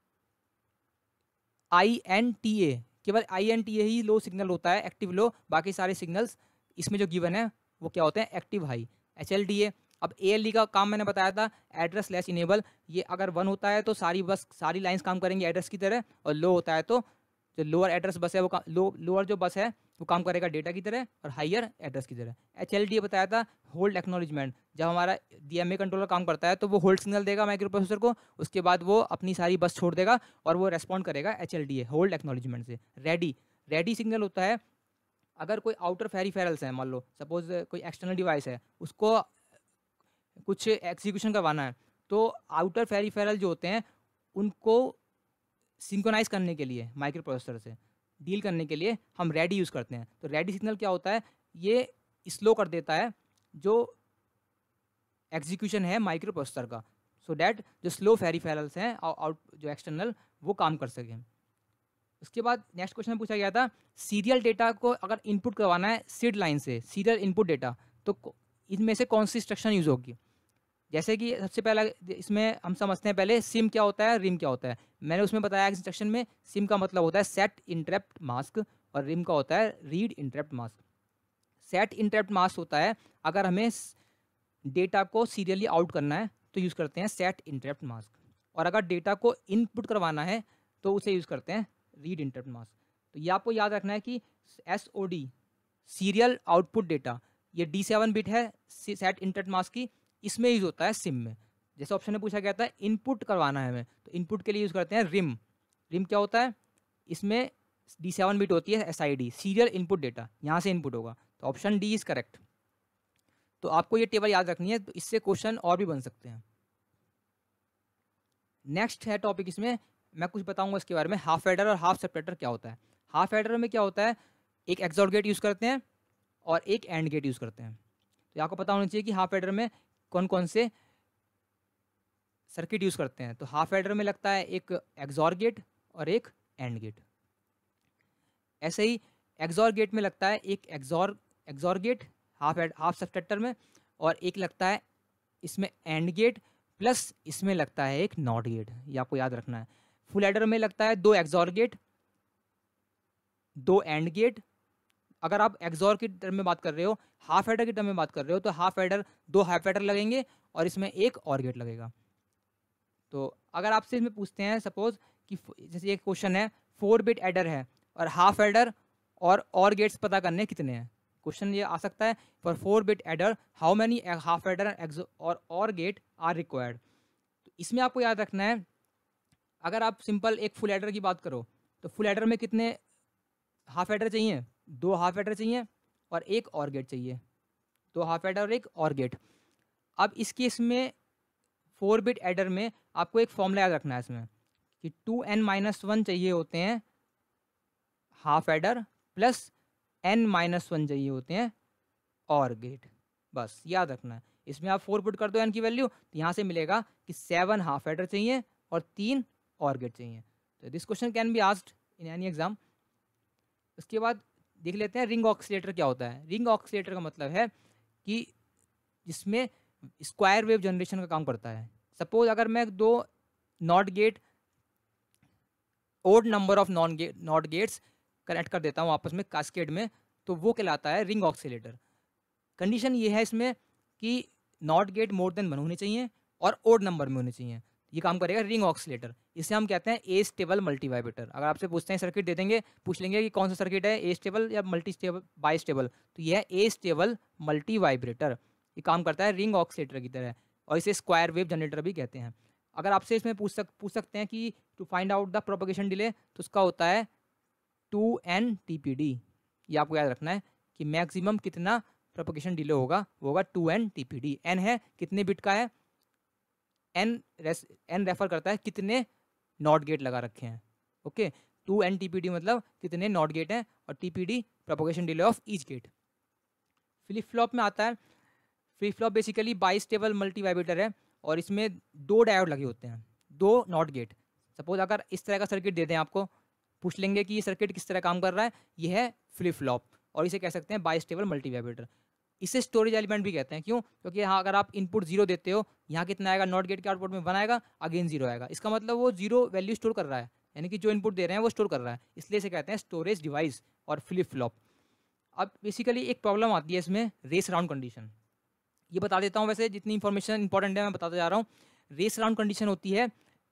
INTA, केवल INTA ही लो सिग्नल होता है एक्टिव लो, बाकी सारे सिग्नल्स इसमें जो गिवन है वो क्या होते हैं, एक्टिव हाई। HLDA, अब ALD का काम मैंने बताया था, एड्रेस स्लैश इनेबल, ये अगर 1 होता है तो सारी लाइंस काम करेंगी एड्रेस की तरह, और लो होता है तो जो लोअर एड्रेस बस है वो लोअर जो बस है वो काम करेगा डेटा की तरह, और हाइयर एड्रेस की तरह। HLDA बताया था, होल्ड एक्नॉलेजमेंट, जब हमारा DMA कंट्रोलर काम करता है तो वो होल्ड सिग्नल देगा माइक्रो प्रोसेसर को, उसके बाद वो अपनी सारी बस छोड़ देगा और वो रेस्पॉन्ड करेगा HLDA होल्ड एक्नॉलेजमेंट से। रेडी सिग्नल होता है, अगर कोई आउटर फेरिफेरल्स है, मान लो सपोज कोई एक्सटर्नल डिवाइस है, उसको कुछ एग्जीक्यूशन करवाना है, तो आउटर फेरिफेरल जो होते हैं उनको सिंक्रोनाइज करने के लिए माइक्रो प्रोसेसर से डील करने के लिए हम रेडी यूज़ करते हैं। तो रेडी सिग्नल क्या होता है, ये स्लो कर देता है जो एग्जीक्यूशन है माइक्रो प्रोसेसर का, सो डैट जो स्लो फेरिफेरल्स हैं आउट जो एक्सटर्नल वो काम कर सकें। उसके बाद नेक्स्ट क्वेश्चन में पूछा गया था, सीरियल डेटा को अगर इनपुट करवाना है सीड लाइन से, सीरियल इनपुट डेटा, तो इनमें से कौन सी इंस्ट्रक्शन यूज़ होगी। जैसे कि सबसे पहला इसमें हम समझते हैं पहले सिम क्या होता है, रिम क्या होता है। मैंने उसमें बताया इंस्ट्रक्शन में, सिम का मतलब होता है सेट इंटरप्ट मास्क, और रिम का होता है read interrupt mask. Set interrupt mask होता है अगर हमें डेटा को सीरियली आउट करना है तो यूज़ करते हैं सेट इंटरप्ट मास्क, और अगर डेटा को इनपुट करवाना है तो उसे यूज़ करते हैं रीड इंटरप्ट मास्क। तो ये आपको याद रखना है कि SOD सीरियल आउटपुट डेटा, ये D7 बिट है सेट इंटरप्ट मास्क की, इसमें यूज़ होता है सिम में। जैसे ऑप्शन में पूछा गया था इनपुट करवाना है हमें, तो इनपुट के लिए यूज़ करते हैं रिम। रिम क्या होता है, इसमें D7 बिट होती है SID सीरियल इनपुट डेटा, यहाँ से इनपुट होगा, तो ऑप्शन D इज़ करेक्ट। तो आपको ये टेबल याद रखनी है, तो इससे क्वेश्चन और भी बन सकते हैं। नेक्स्ट है टॉपिक, इसमें मैं कुछ बताऊंगा इसके बारे में, हाफ एडर और हाफ सेपरेटर क्या होता है। हाफ एडर में क्या होता है, एक एक्सॉर गेट यूज़ करते हैं और एक एंड गेट यूज़ करते हैं। तो आपको पता होना चाहिए कि हाफ एडर में कौन कौन से सर्किट यूज़ करते हैं। तो हाफ एडर में लगता है एक एक्सॉर गेट और एक एंड गेट। ऐसे ही एक्सॉर गेट में लगता है एक एक्सॉर गेट हाफ सेपरेटर में, और एक लगता है इसमें एंड गेट, प्लस इसमें लगता है एक नॉट गेट, ये आपको याद रखना है। फुल एडर में लगता है 2 एक्सॉर गेट 2 एंड गेट। अगर आप एक्सॉर की टर्म में बात कर रहे हो, हाफ एडर की टर्म में बात कर रहे हो, तो हाफ एडर 2 हाफ एडर लगेंगे और इसमें एक और गेट लगेगा। तो अगर आपसे इसमें पूछते हैं सपोज कि जैसे एक क्वेश्चन है 4 बिट एडर है और हाफ एडर और गेट्स पता करने कितने हैं, क्वेश्चन ये आ सकता है for 4 bit adder how many half adder और गेट आर रिक्वायर्ड। तो इसमें आपको याद रखना है, अगर आप सिंपल एक फुल एडर की बात करो तो फुल एडर में कितने हाफ एडर चाहिए, 2 हाफ एडर चाहिए और एक और गेट चाहिए, 2 हाफ एडर और एक और गेट। अब इस केस में 4 बिट एडर में आपको एक फॉर्मूला याद रखना है इसमें कि 2n-1 चाहिए होते हैं हाफ एडर, प्लस n-1 चाहिए होते हैं और गेट, बस याद रखना है। इसमें आप 4 पुट कर दो n की वैल्यू, तो यहाँ से मिलेगा कि 7 हाफ एडर चाहिए और 3 और गेट चाहिए। तो this question can be asked in any exam. उसके बाद देख लेते हैं रिंग ऑक्सीलेटर क्या होता है। रिंग ऑक्सीलेटर का मतलब है कि जिसमें स्क्वायर वेव जनरेशन का काम करता है। सपोज अगर मैं 2 not gate odd number of not gates connect कर देता हूँ आपस में कास्केड में, तो वो कहलाता है रिंग ऑक्सीलेटर। कंडीशन ये है इसमें कि नॉट गेट मोर देन 1 होने चाहिए और ओड नंबर में होने चाहिए, ये काम करेगा रिंग ऑक्सीलेटर। इसे हम कहते हैं ए स्टेबल मल्टी वाइब्रेटर। अगर आपसे पूछते हैं सर्किट दे देंगे, पूछ लेंगे कि कौन सा सर्किट है, ए स्टेबल या मल्टी स्टेबल बाई स्टेबल, तो यह है ए स्टेबल मल्टी वाइब्रेटर। ये काम करता है रिंग ऑक्सीलेटर की तरह, और इसे स्क्वायर वेव जनरेटर भी कहते हैं। अगर आपसे इसमें पूछ सकते हैं कि to find out the propagation delay, तो उसका होता है 2n TPD। ये आपको याद रखना है कि मैक्सिमम कितना प्रोपगेशन डिले होगा, वो होगा 2n TPD। n है कितने बिट का है, n रेफर करता है कितने नॉट गेट लगा रखे हैं। ओके, 2n TPD मतलब कितने नॉट गेट हैं, और TPD propagation delay of each gate. Flip flop में आता है, flip flop basically bistable multivibrator है और इसमें 2 डायोड लगे होते हैं, 2 नॉट गेट। सपोज अगर इस तरह का सर्किट दे दें आपको, पूछ लेंगे कि ये सर्किट किस तरह काम कर रहा है, ये है फ्लिप फ्लॉप और इसे कह सकते हैं बाइस्टेबल मल्टी वाइब्रेटर। इसे स्टोरेज एलिमेंट भी कहते हैं, क्यों? क्योंकि यहाँ अगर आप इनपुट 0 देते हो, यहाँ कितना आएगा, नॉट गेट के आउटपुट में 1 आएगा, अगेन 0 आएगा। इसका मतलब वो 0 वैल्यू स्टोर कर रहा है, यानी कि जो इनपुट दे रहे हैं वो स्टोर कर रहा है, इसलिए इसे कहते हैं स्टोरेज डिवाइस और फ्लिप फ्लॉप। अब बेसिकली एक प्रॉब्लम आती है इसमें, रेस राउंड कंडीशन। ये बता देता हूँ, वैसे जितनी इंफॉर्मेशन इंपॉर्टेंट है मैं बताता जा रहा हूँ। रेस राउंड कंडीशन होती है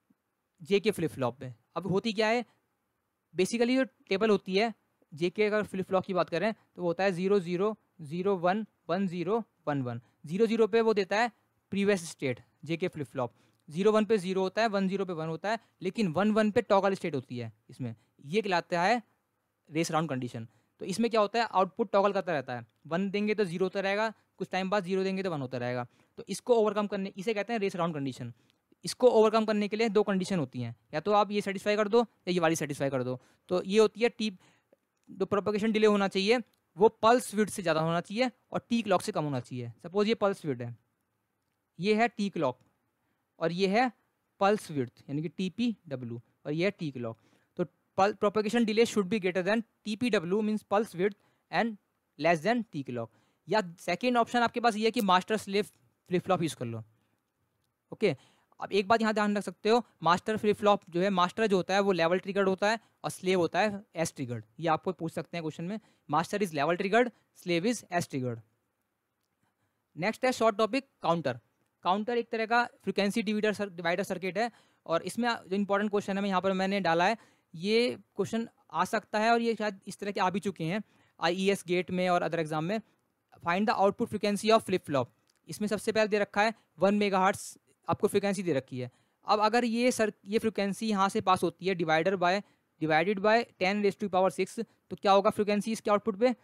जे के फ्लिप फ्लॉप में। अब होती क्या है, बेसिकली जो टेबल होती है जे के, अगर फ्लिप फ्लॉप की बात करें तो वो होता है 0 0 0 1 1 0 1 1। 0 0 पे वो देता है प्रीवियस स्टेट जे के फ्लिप फ्लॉप, 0 1 पे 0 होता है, 1 0 पे 1 होता है, लेकिन 1 1 पे टॉगल स्टेट होती है इसमें। ये कहलाता है रेस राउंड कंडीशन। तो इसमें क्या होता है, आउटपुट टॉगल करता रहता है, 1 देंगे तो 0 होता रहेगा, कुछ टाइम बाद 0 देंगे तो 1 होता रहेगा। तो इसको ओवरकम करने, इसे कहते हैं रेस राउंड कंडीशन। इसको ओवरकम करने के लिए 2 कंडीशन होती हैं, या तो आप ये सेटिस्फाई कर दो या ये वाली सेटिस्फाई कर दो। तो ये होती है टी, जो प्रोपगेशन डिले होना चाहिए वो पल्स विड्थ से ज़्यादा होना चाहिए और टी क्लॉक से कम होना चाहिए। सपोज ये पल्स विड्थ है, ये है टी क्लॉक, और ये है पल्स विड्थ यानी कि TPW, और ये है टी क्लॉक। तो propagation delay should be greater than TPW means pulse width and less than T clock. या सेकेंड ऑप्शन आपके पास ये है कि master slave flip flop use कर लो। ओके, अब एक बात यहाँ ध्यान रख सकते हो, मास्टर फ्लिप फ्लॉप जो है, मास्टर जो होता है वो लेवल ट्रिगर्ड होता है और स्लेव होता है एस ट्रिगर्ड। ये आपको पूछ सकते हैं क्वेश्चन में, master is level triggered, slave is एस ट्रिगर्ड। नेक्स्ट है शॉर्ट टॉपिक, काउंटर। काउंटर एक तरह का फ्रिक्वेंसी डिवाइडर सर्किट है, और इसमें जो इंपॉर्टेंट क्वेश्चन है यहाँ पर मैंने डाला है, ये क्वेश्चन आ सकता है और ये शायद इस तरह के आ भी चुके हैं IES गेट में और अदर एग्जाम में। Find the output frequency of flip flop. इसमें सबसे पहले दे रखा है 1 मेगाहर्ट्ज आपको फ्रिक्वेंसी दे रखी है। अब अगर ये फ्रिक्वेंसी यहाँ से पास होती है डिवाइडेड बाय 10⁻⁶, तो क्या होगा फ्रिक्वेंसी इसके आउटपुट पे,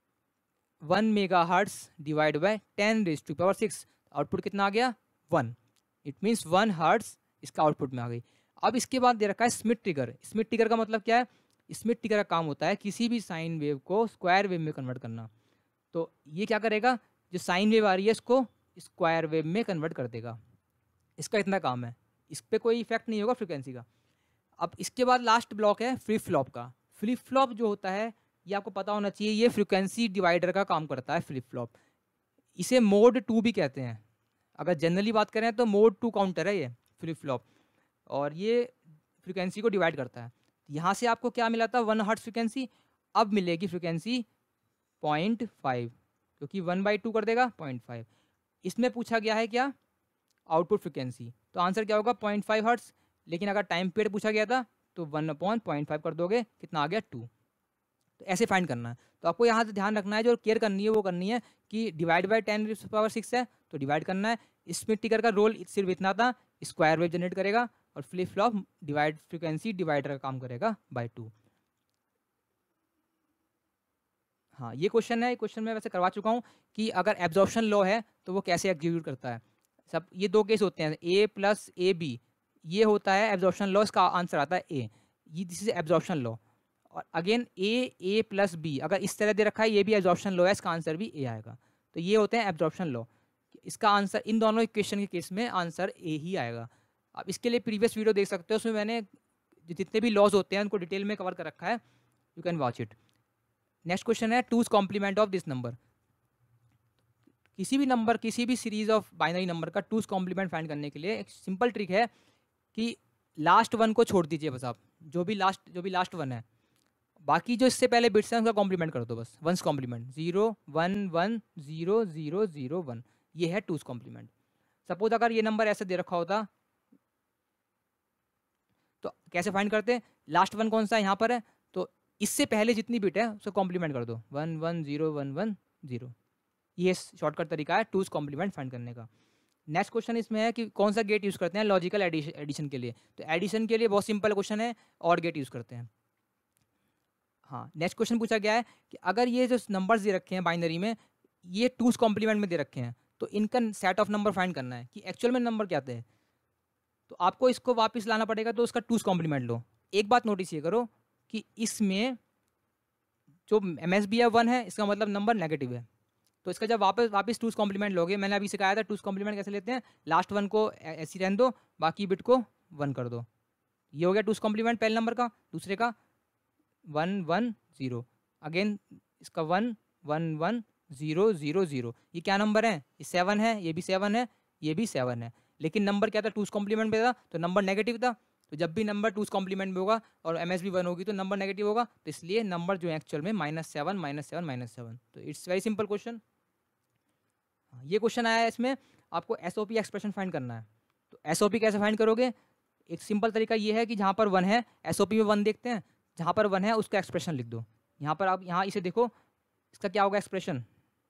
1 मेगाहर्ट्ज डिवाइड बाय 10⁻⁶, आउटपुट कितना आ गया 1। इट मीन्स 1 हर्ट्ज इसका आउटपुट में आ गई। अब इसके बाद दे रखा है स्मिथ ट्रिगर। स्मिथ ट्रिगर का मतलब क्या है, स्मिथ ट्रिगर का काम होता है किसी भी साइन वेव को स्क्वायर वेव में कन्वर्ट करना। तो ये क्या करेगा, जो साइन वेव आ रही है इसको स्क्वायर वेव में कन्वर्ट कर देगा, इसका इतना काम है, इस पर कोई इफेक्ट नहीं होगा फ्रिक्वेंसी का। अब इसके बाद लास्ट ब्लॉक है फ्लिप फ्लॉप का। फ्लिप फ्लॉप जो होता है ये आपको पता होना चाहिए, ये फ्रिक्वेंसी डिवाइडर का काम करता है फ्लिप फ्लॉप। इसे मोड 2 भी कहते हैं, अगर जनरली बात करें तो मोड 2 काउंटर है ये फ्लिप फ्लॉप, और ये फ्रिक्वेंसी को डिवाइड करता है। यहाँ से आपको क्या मिला था 1 हर्ट्ज फ्रिक्वेंसी, अब मिलेगी फ्रिक्वेंसी 0.5, क्योंकि 1/2 कर देगा 0.5। इसमें पूछा गया है क्या, आउटपुट फ्रिक्वेंसी, तो आंसर क्या होगा 0.5 हर्ट्ज। लेकिन अगर टाइम पीरियड पूछा गया था तो 1/0.5 कर दोगे, कितना आ गया 2। तो ऐसे फाइंड करना है। तो आपको यहाँ से ध्यान रखना है, जो केयर करनी है वो करनी है कि डिवाइड बाय 10⁻⁶ है तो डिवाइड करना है। स्मिथ ट्रिगर का रोल सिर्फ इतना था, स्क्वायर वेव जनरेट करेगा, और फ्लिप फ्लॉप फ्रिक्वेंसी डिवाइडर का काम करेगा बाय 2। हाँ, ये क्वेश्चन है, ये क्वेश्चन मैं वैसे करवा चुका हूँ कि अगर एब्जॉर्प्शन लॉ है तो वो कैसे एग्जीक्यूट करता है। सब ये 2 केस होते हैं, A + AB, ये होता है एब्जॉर्प्शन लॉ, इसका आंसर आता है A, ये दिस इज एब्जॉर्प्शन लॉ। और अगेन A + B, अगर इस तरह दे रखा है ये भी एब्जॉर्प्शन लॉ है, इसका आंसर भी A आएगा। तो ये होते हैं एब्जॉर्प्शन लॉ, इसका आंसर इन दोनों इक्वेशन के केस में आंसर A ही आएगा। अब इसके लिए प्रीवियस वीडियो देख सकते हो, उसमें मैंने जितने भी लॉज होते हैं उनको डिटेल में कवर कर रखा है, you can watch it. Next question है 2's complement of this number. किसी भी नंबर, किसी भी सीरीज ऑफ बाइनरी नंबर का 2's कॉम्प्लीमेंट फाइंड करने के लिए एक सिंपल ट्रिक है कि लास्ट 1 को छोड़ दीजिए बस, आप जो भी लास्ट 1 है, बाकी जो इससे पहले बिट्स हैं उनका कॉम्प्लीमेंट कर दो बस, 1's कॉम्प्लीमेंट 0 1 1 0 0 0 1, ये है 2's कॉम्प्लीमेंट। सपोज अगर ये नंबर ऐसे दे रखा होता तो कैसे फाइंड करते, लास्ट 1 कौन सा है यहाँ पर है, तो इससे पहले जितनी बिट है उसको कॉम्प्लीमेंट कर दो, 1 1 0 1 1 0। ये शॉर्टकट तरीका है 2's कॉम्प्लीमेंट फाइंड करने का। नेक्स्ट क्वेश्चन इसमें है कि कौन सा गेट यूज़ करते हैं लॉजिकल एडिशन के लिए। तो एडिशन के लिए बहुत सिंपल क्वेश्चन है, और गेट यूज़ करते हैं। हाँ, नेक्स्ट क्वेश्चन पूछा गया है कि अगर ये जो नंबर्स दे रखे हैं बाइनरी में, ये 2's कॉम्प्लीमेंट में दे रखे हैं, तो इनका सेट ऑफ नंबर फाइंड करना है कि एक्चुअल में नंबर क्या थे। तो आपको इसको वापस लाना पड़ेगा, तो उसका 2's कॉम्प्लीमेंट लो। एक बात नोटिस ये करो कि इसमें जो MSB है 1 है, इसका मतलब नंबर नेगेटिव है, तो इसका जब वापस टूस कॉम्प्लीमेंट लोगे, मैंने अभी सिखाया था टूस कॉम्प्लीमेंट कैसे लेते हैं, लास्ट वन को ऐसे ही रहने दो, बाकी बिट को 1 कर दो। ये हो गया टूस कॉम्प्लीमेंट पहले नंबर का। दूसरे का 1 1 0, अगेन इसका 1 1 1 0 0 0। ये क्या नंबर है, ये 7 है, ये भी 7 है, ये भी 7 है। लेकिन नंबर क्या था, टूस कॉम्प्लीमेंट में था तो नंबर नेगेटिव था। तो जब भी नंबर टूस कॉम्प्लीमेंट में होगा और MSB 1 होगी तो नंबर नेगेटिव होगा, तो इसलिए नंबर जो है एक्चुअल में -7 -7 -7। तो इट्स वेरी सिंपल क्वेश्चन। ये क्वेश्चन आया है, इसमें आपको SOP एक्सप्रेशन फाइंड करना है। तो SOP कैसे फाइंड करोगे, एक सिंपल तरीका ये है कि जहाँ पर 1 है SOP में 1 देखते हैं, जहाँ पर 1 है उसका एक्सप्रेशन लिख दो। यहाँ पर आप यहाँ इसे देखो, इसका क्या होगा एक्सप्रेशन,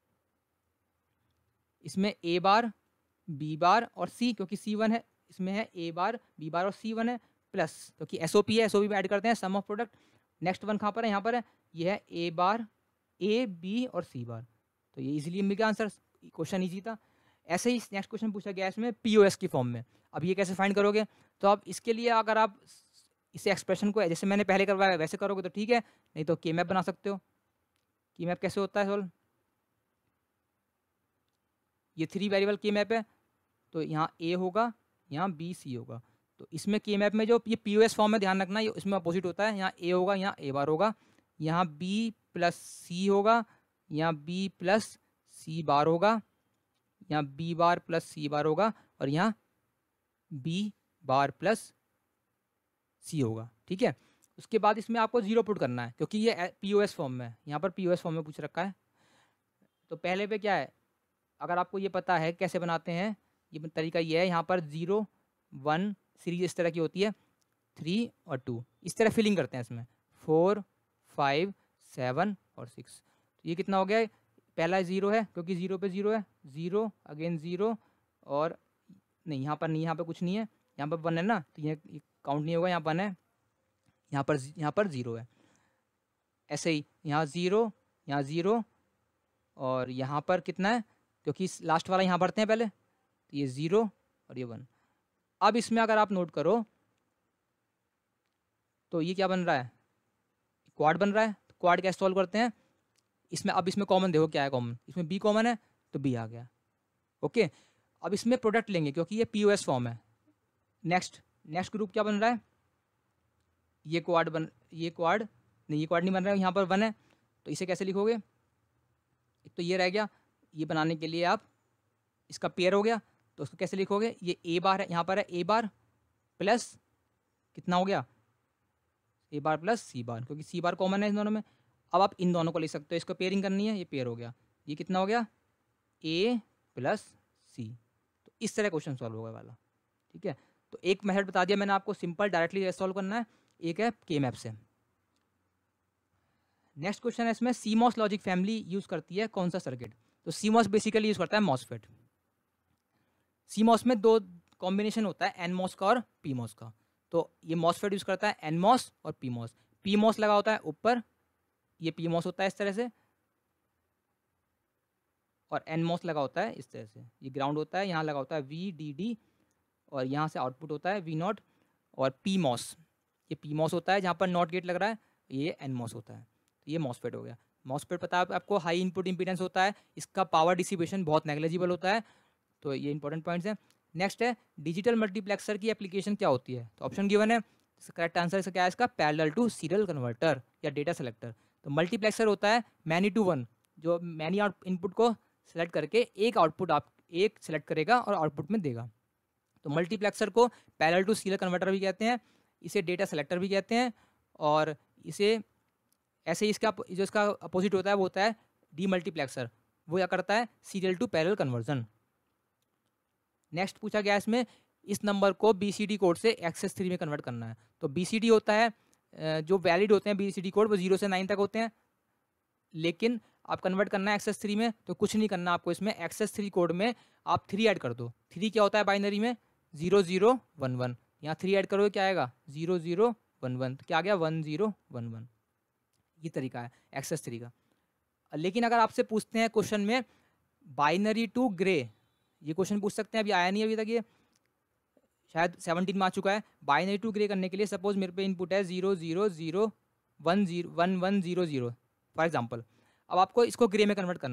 इसमें A बार B बार और C, क्योंकि C1 है, इसमें है A बार B बार और C1 है, प्लस क्योंकि SOP है, SOP में ऐड करते हैं sum of product. Next one कहाँ पर है, यहाँ पर है, ये है A बार A B और C बार। तो ये इजीली मिल गया आंसर, क्वेश्चन ईजी था। ऐसे ही नेक्स्ट क्वेश्चन पूछा गया है इसमें POS की फॉर्म में। अब ये कैसे फाइंड करोगे, तो अब इसके लिए अगर आप इसे एक्सप्रेशन को जैसे मैंने पहले करवाया वैसे करोगे तो ठीक है, नहीं तो के मैप बना सकते हो। की मैप कैसे होता है सॉल्व, ये 3 वेरिएबल के मैप है, तो यहाँ A होगा, यहाँ B C होगा। तो इसमें के मैप में जो ये POS फॉर्म में ध्यान रखना, ये इसमें अपोजिट होता है, यहाँ A होगा, यहाँ A बार होगा, यहाँ B प्लस C होगा, यहाँ B प्लस C बार होगा, यहाँ B bar plus C bar होगा, और यहाँ B बार प्लस C होगा। ठीक है, उसके बाद इसमें आपको 0 पुट करना है क्योंकि ये POS फॉर्म में है, यहाँ पर POS फॉर्म में पूछ रखा है। तो पहले पे क्या है, अगर आपको ये पता है कैसे बनाते हैं, ये तरीका ये है, यहाँ पर 0 1 सीरीज इस तरह की होती है, 3 और 2 इस तरह फिलिंग करते हैं इसमें, 4 5 7 और 6। तो ये कितना हो गया, पहला 0 है क्योंकि 0 पे 0 है, 0 अगेन 0 और नहीं, यहाँ पर नहीं, यहाँ पर कुछ नहीं है, यहाँ पर 1 है ना, तो ये काउंट नहीं होगा, यहाँ 1 है, यहाँ पर 0 है। ऐसे ही यहाँ 0 और यहाँ पर कितना है, क्योंकि लास्ट वाला यहाँ भरते हैं पहले, तो ये 0 और ये 1। अब इसमें अगर आप नोट करो तो ये क्या बन रहा है, क्वाड बन रहा है। तो क्वाड कैसे सॉल्व करते हैं, इसमें अब इसमें कॉमन देखो क्या है, कॉमन इसमें B कॉमन है तो B आ गया। ओके, अब इसमें प्रोडक्ट लेंगे क्योंकि ये POS फॉर्म है। नेक्स्ट ग्रुप क्या बन रहा है, ये क्वाड नहीं, ये क्वाड नहीं बन रहा है, यहाँ पर 1 है, तो इसे कैसे लिखोगे, एक तो ये रह गया, ये बनाने के लिए आप इसका पेयर हो गया, तो उसको कैसे लिखोगे, ये A बार है, यहाँ पर है A बार प्लस कितना हो गया, A bar plus C bar, क्योंकि C बार कॉमन है इन दोनों में। अब आप इन दोनों को लिख सकते हो, इसको पेयरिंग करनी है, ये पेयर हो गया, ये कितना हो गया A प्लस C। तो इस तरह क्वेश्चन सॉल्व होगा वाला। ठीक है, तो एक मेथड बता दिया मैंने आपको, सिंपल डायरेक्टली सॉल्व करना है, एक है के मैप से। नेक्स्ट क्वेश्चन है, इसमें CMOS लॉजिक फैमिली यूज करती है कौन सा सर्किट। तो CMOS बेसिकली यूज करता है मॉसफेट। CMOS में 2 कॉम्बिनेशन होता है, NMOS का और PMOS का। तो ये मॉसफेट यूज करता है NMOS और PMOS। PMOS लगा होता है ऊपर, ये PMOS होता है इस तरह से, और NMOS लगा होता है इस तरह से, ये ग्राउंड होता है, यहाँ लगा होता है VDD और यहाँ से आउटपुट होता है V0। और PMOS, ये PMOS होता है जहाँ पर नॉट गेट लग रहा है, ये NMOS होता है। तो ये मॉसफेट हो गया। मॉसफेट पता है आपको, हाई इनपुट इंपीडेंस होता है, इसका पावर डिसिपेशन बहुत नेग्लिजिबल होता है। तो ये इंपॉर्टेंट पॉइंट्स हैं। नेक्स्ट है डिजिटल मल्टीप्लेक्सर की एप्लीकेशन क्या होती है, तो ऑप्शन गिवन है, करेक्ट आंसर इसका क्या है, इसका पैरेलल टू सीरियल कन्वर्टर या डेटा सेलेक्टर। तो मल्टीप्लेक्सर होता है मैनी टू वन, जो मैनी इनपुट को सेलेक्ट करके एक आउटपुट आप एक सेलेक्ट करेगा और आउटपुट में देगा। तो मल्टीप्लेक्सर को पैरेलल टू सीरियल कन्वर्टर भी कहते हैं, इसे डेटा सेलेक्टर भी कहते हैं, और इसे ऐसे ही इसका जो इसका अपोजिट होता है वो होता है डीमल्टीप्लेक्सर, वो क्या करता है, serial to parallel conversion. Next पूछा गया इसमें, इस नंबर को BCD कोड से एक्सेस 3 में कन्वर्ट करना है। तो BCD होता है जो वैलिड होते हैं BCD कोड वो 0 से 9 तक होते हैं, लेकिन आप कन्वर्ट करना है एक्सेस 3 में, तो कुछ नहीं करना आपको, इसमें एक्सेस 3 कोड में आप 3 ऐड कर दो। 3 क्या होता है बाइनरी में, 0 0 1 1, यहाँ 3 ऐड करोगे क्या आएगा, 0 0 1 1, तो क्या आ गया 1 0 1 1। ये तरीका है एक्सेस 3 का। लेकिन अगर आपसे पूछते हैं क्वेश्चन में बाइनरी टू ग्रे, ये क्वेश्चन पूछ सकते हैं, अभी आया नहीं अभी तक, ये शायद 17 में आ चुका है। बाइनरी टू ग्रे करने के लिए सपोज मेरे पे इनपुट है 0 0 0 1 0 1 1 0 0 फॉर एग्जाम्पल। अब आपको इसको ग्रे में कन्वर्ट करना है। अब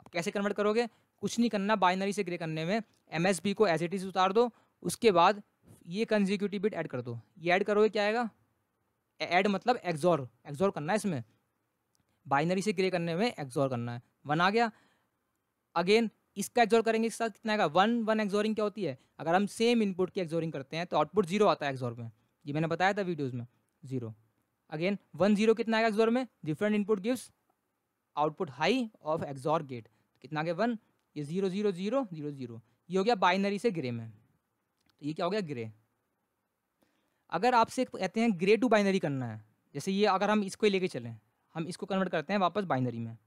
कैसे कन्वर्ट करोगे? कुछ नहीं करना बाइनरी से ग्रे करने में, MSB को एज इट इज उतार दो, उसके बाद ये कंसेक्यूटिव बिट ऐड कर दो। ये ऐड करोगे क्या आएगा? ऐड मतलब एक्सॉर, एक्सॉर करना है इसमें, बाइनरी से ग्रे करने में एक्सॉर करना है। 1 आ गया। अगेन इसका एक्सॉर करेंगे, इसके साथ कितना आएगा? 1 1 एक्सॉरिंग क्या होती है? अगर हम सेम इनपुट की एक्सॉरिंग करते हैं तो आउटपुट 0 आता है एक्सॉर में, ये मैंने बताया था वीडियोज़ में, 0। अगेन 1 0 कितना आएगा एक्सॉर में? Different input gives output high of XOR gate, कितना आ गया? 1। ये 0 0 0 0 0, ये हो गया बाइनरी से ग्रे में। तो ये क्या हो गया? ग्रे। अगर आपसे कहते हैं ग्रे टू बाइनरी करना है, जैसे ये अगर हम इसको ही लेके चलें, हम इसको कन्वर्ट करते हैं वापस बाइनरी में।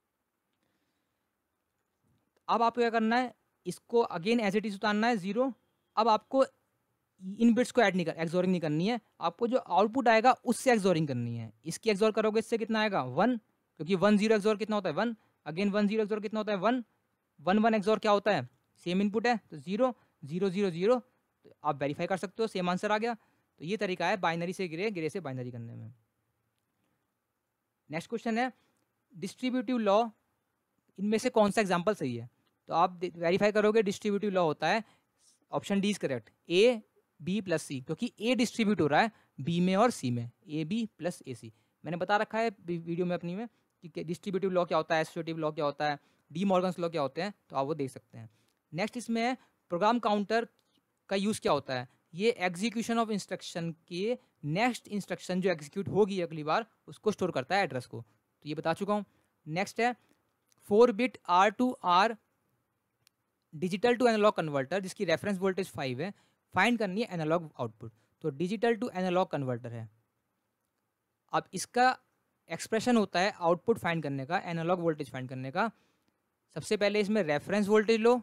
अब आपको क्या करना है? इसको अगेन एज इट इज उतारना है 0। अब आपको इन बिट्स को ऐड नहीं कर, एक्सॉरिंग नहीं करनी है, आपको जो आउटपुट आएगा उससे एक्सॉरिंग करनी है। इसकी एक्सॉर करोगे, इससे कितना आएगा? 1, क्योंकि 1 0 एक्सॉर कितना होता है? 1। अगेन 1 0 एक्सॉर कितना होता है? 1 1 1 एक्सॉर क्या होता है? सेम इनपुट है तो 0 0 0 0, तो आप वेरीफाई कर सकते हो, सेम आंसर आ गया। तो ये तरीका है बाइनरी से ग्रे, ग्रे से बाइनरी करने में। नेक्स्ट क्वेश्चन है डिस्ट्रीब्यूटिव लॉ, इनमें से कौन सा एग्जाम्पल सही है? तो आप वेरीफाई करोगे, डिस्ट्रीब्यूटिव लॉ होता है option D is correct, A B plus C, क्योंकि A डिस्ट्रीब्यूट हो रहा है B में और C में, AB प्लस AC। मैंने बता रखा है वीडियो में अपनी में कि डिस्ट्रीब्यूटिव लॉ क्या होता है, एसोसिएटिव लॉ क्या होता है, डी मॉर्गन्स लॉ क्या होते हैं, तो आप वो देख सकते हैं। नेक्स्ट इसमें है प्रोग्राम काउंटर का यूज़ क्या होता है? ये एग्जीक्यूशन ऑफ इंस्ट्रक्शन के नेक्स्ट इंस्ट्रक्शन जो एग्जीक्यूट होगी अगली बार उसको स्टोर करता है एड्रेस को, तो ये बता चुका हूँ। नेक्स्ट है 4 bit R to R digital to analog converter जिसकी रेफरेंस वोल्टेज 5 है, फाइंड करनी है एनालॉग आउटपुट। तो डिजिटल टू एनालॉग कन्वर्टर है। अब इसका एक्सप्रेशन होता है आउटपुट फाइंड करने का, एनालॉग वोल्टेज फाइंड करने का। सबसे पहले इसमें रेफरेंस वोल्टेज लो,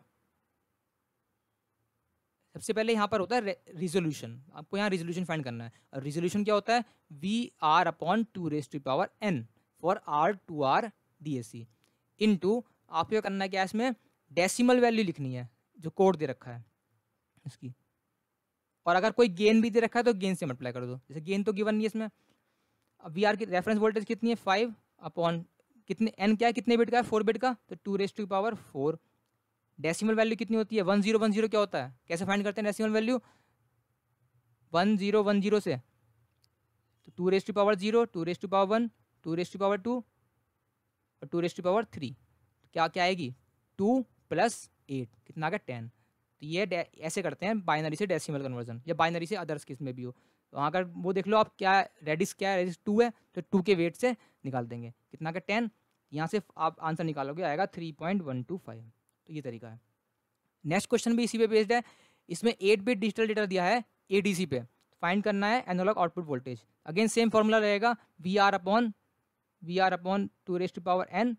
सबसे पहले यहाँ पर होता है रिजोल्यूशन, आपको यहाँ रिजोल्यूशन फाइंड करना है। और रिजोल्यूशन क्या होता है? VR/2⁻n for R2R DAC into, आपको क्या करना है क्या इसमें? डेसिमल वैल्यू लिखनी है जो कोड दे रखा है इसकी, और अगर कोई गेन भी दे रखा है तो गेन से मल्टीप्लाई कर दो, जैसे गेन तो गिवन नहीं है इसमें। अब VR की रेफरेंस वोल्टेज कितनी है? 5 अपॉन कितने, n क्या है, कितने बिट का है? 4 बिट का, तो 2⁻4। डेसिमल वैल्यू कितनी होती है? 1010 क्या होता है? कैसे फाइंड करते हैं डेसिमल वैल्यू? 1010 से, तो 2⁻0, 2⁻1, 2⁻2 और 2⁻3, तो क्या क्या आएगी? 2 + 8, कितना आ गया? 10। तो ये ऐसे करते हैं बाइनरी से डेसिमल कन्वर्जन, या बाइनरी से अदर्स किस में भी हो। तो वहाँ अगर वो देख लो आप, क्या रेडिस क्या है? रेडिस 2 है, तो 2 के वेट से निकाल देंगे, कितना का? 10। यहाँ से आप आंसर निकालोगे, आएगा 3.125। तो ये तरीका है। नेक्स्ट क्वेश्चन भी इसी पे बेस्ड है, इसमें 8 बिट डिजिटल डेटा दिया है ADC पे, फाइंड करना है analog output voltage. Again same formula रहेगा, VR/2⁻n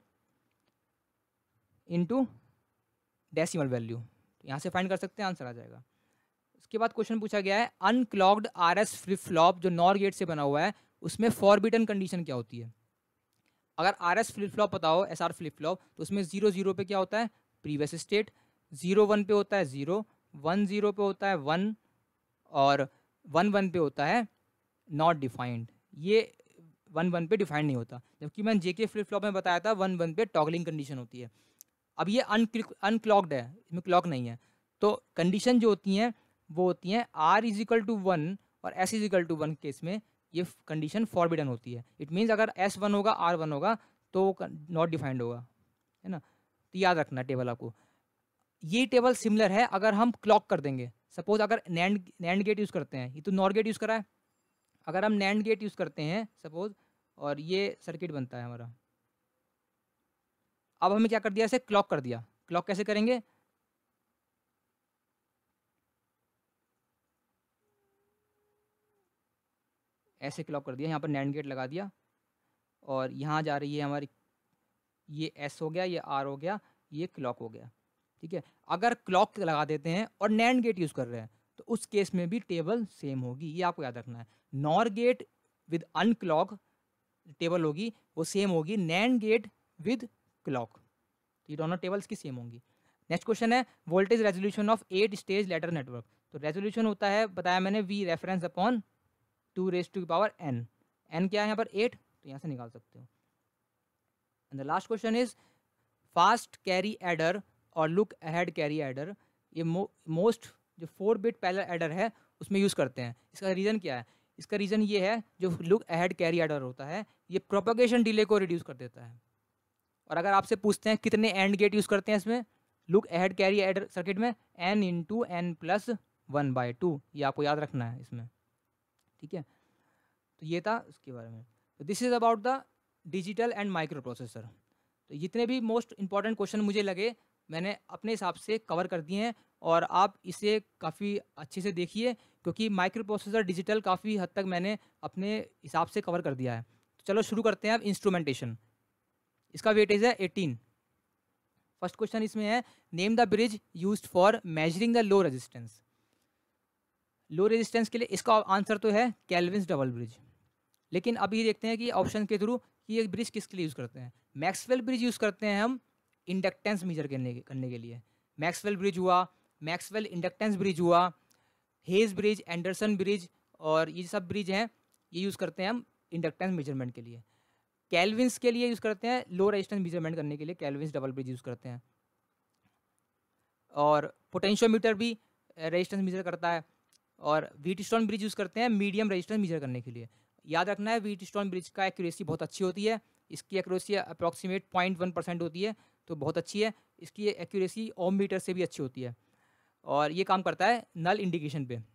इंटू डेसिमल वैल्यू, यहाँ से फाइंड कर सकते हैं, आंसर आ जाएगा। उसके बाद क्वेश्चन पूछा गया है अनक्लॉक्ड RS फ्लिप फ्लॉप जो नॉर गेट से बना हुआ है, उसमें फॉरबिडन कंडीशन क्या होती है? अगर RS फ्लिप फ्लॉप पता हो, SR फ्लिप फ्लॉप, तो उसमें 0 0 पे क्या होता है? प्रीवियस स्टेट, 0 1 पे होता है 0, 1 0 पे होता है 1, और 1 1 पे होता है नॉट डिफाइंड। ये 1 1 पे डिफाइंड नहीं होता, जबकि मैंने JK फ्लिप फ्लॉप में बताया था 1 1 पे टॉगलिंग कंडीशन होती है। अब ये अनक्लॉक्ड है, इसमें क्लॉक नहीं है, तो कंडीशन जो होती हैं वो होती हैं R=1 और S=1 केस में ये कंडीशन फॉरबिडन होती है। इट मीन्स अगर S1 होगा, R1 होगा, तो नॉट डिफाइंड होगा, है ना। तो याद रखना टेबल आपको। ये टेबल सिमिलर है अगर हम क्लॉक कर देंगे। सपोज अगर नैंड गेट यूज़ करते हैं, ये तो नॉर गेट यूज़ करा है, अगर हम नैंड गेट यूज़ करते हैं सपोज, और ये सर्किट बनता है हमारा, अब हमें क्या कर दिया, इसे क्लॉक कर दिया। क्लॉक कैसे करेंगे? ऐसे क्लॉक कर दिया, यहाँ पर नैंड गेट लगा दिया, और यहाँ जा रही है हमारी, ये S हो गया, ये R हो गया, ये क्लॉक हो गया, ठीक है। अगर क्लॉक लगा देते हैं और नैंड गेट यूज़ कर रहे हैं, तो उस केस में भी टेबल सेम होगी, ये आपको याद रखना है। NOR gate with unclock table होगी, वो सेम होगी नैंड गेट विद क्लॉक, तो ये दोनों टेबल्स की सेम होंगी। नेक्स्ट क्वेश्चन है voltage resolution of 8 stage ladder network. तो रेजोल्यूशन होता है, बताया मैंने, V reference upon 2⁻n। n क्या है यहाँ पर? 8, तो यहाँ से निकाल सकते हो। And the last question is fast carry adder और लुक अहेड कैरी एडर, ये मोस्ट जो 4 बिट पैरेलल एडर है उसमें यूज़ करते हैं। इसका रीज़न क्या है? इसका रीज़न ये है, जो लुक अहेड कैरी एडर होता है ये प्रोपगेशन डिले को रिड्यूस कर देता है। और अगर आपसे पूछते हैं कितने एंड गेट यूज़ करते हैं इसमें look ahead carry adder circuit में, n इंटू n प्लस 1/2, ये आपको याद रखना है इसमें, ठीक है। तो ये था उसके बारे में। तो this is about the digital and micro processor. तो जितने भी मोस्ट इंपॉर्टेंट क्वेश्चन मुझे लगे मैंने अपने हिसाब से कवर कर दिए हैं, और आप इसे काफ़ी अच्छे से देखिए, क्योंकि माइक्रो प्रोसेसर डिजिटल काफ़ी हद तक मैंने अपने हिसाब से कवर कर दिया है। तो चलो शुरू करते हैं अब इंस्ट्रूमेंटेशन। इसका वेटेज है 18। फर्स्ट क्वेश्चन इसमें है, name the bridge used for measuring the low resistance. Low resistance के लिए इसका आंसर तो है केल्विन्स डबल ब्रिज। लेकिन अभी देखते हैं कि ऑप्शन के थ्रू कि ये ब्रिज किसके लिए यूज़ करते हैं। मैक्सवेल ब्रिज यूज़ करते हैं हम इंडक्टेंस मेजर करने के लिए। मैक्सवेल ब्रिज हुआ, मैक्सवेल इंडक्टेंस ब्रिज हुआ, हेज ब्रिज, एंडरसन ब्रिज, और ये सब ब्रिज हैं ये यूज़ करते हैं हम इंडक्टेंस मेजरमेंट के लिए। केल्विन्स के लिए यूज़ करते हैं लो रेजिस्टेंस मेजरमेंट करने के लिए, केल्विन्स डबल ब्रिज यूज़ करते हैं। और पोटेंशियोमीटर भी रेजिस्टेंस मेजर करता है। और व्हीटस्टोन ब्रिज यूज़ करते हैं मीडियम रेजिस्टेंस मेजर करने के लिए। याद रखना है व्हीटस्टोन ब्रिज का एक्यूरेसी बहुत अच्छी होती है, इसकी एक्यूरेसी अप्रॉक्सीमेट 0.1% होती है, तो बहुत अच्छी है। इसकी एक्यूरेसी ओम मीटर से भी अच्छी होती है, और ये काम करता है नल इंडिकेशन पे।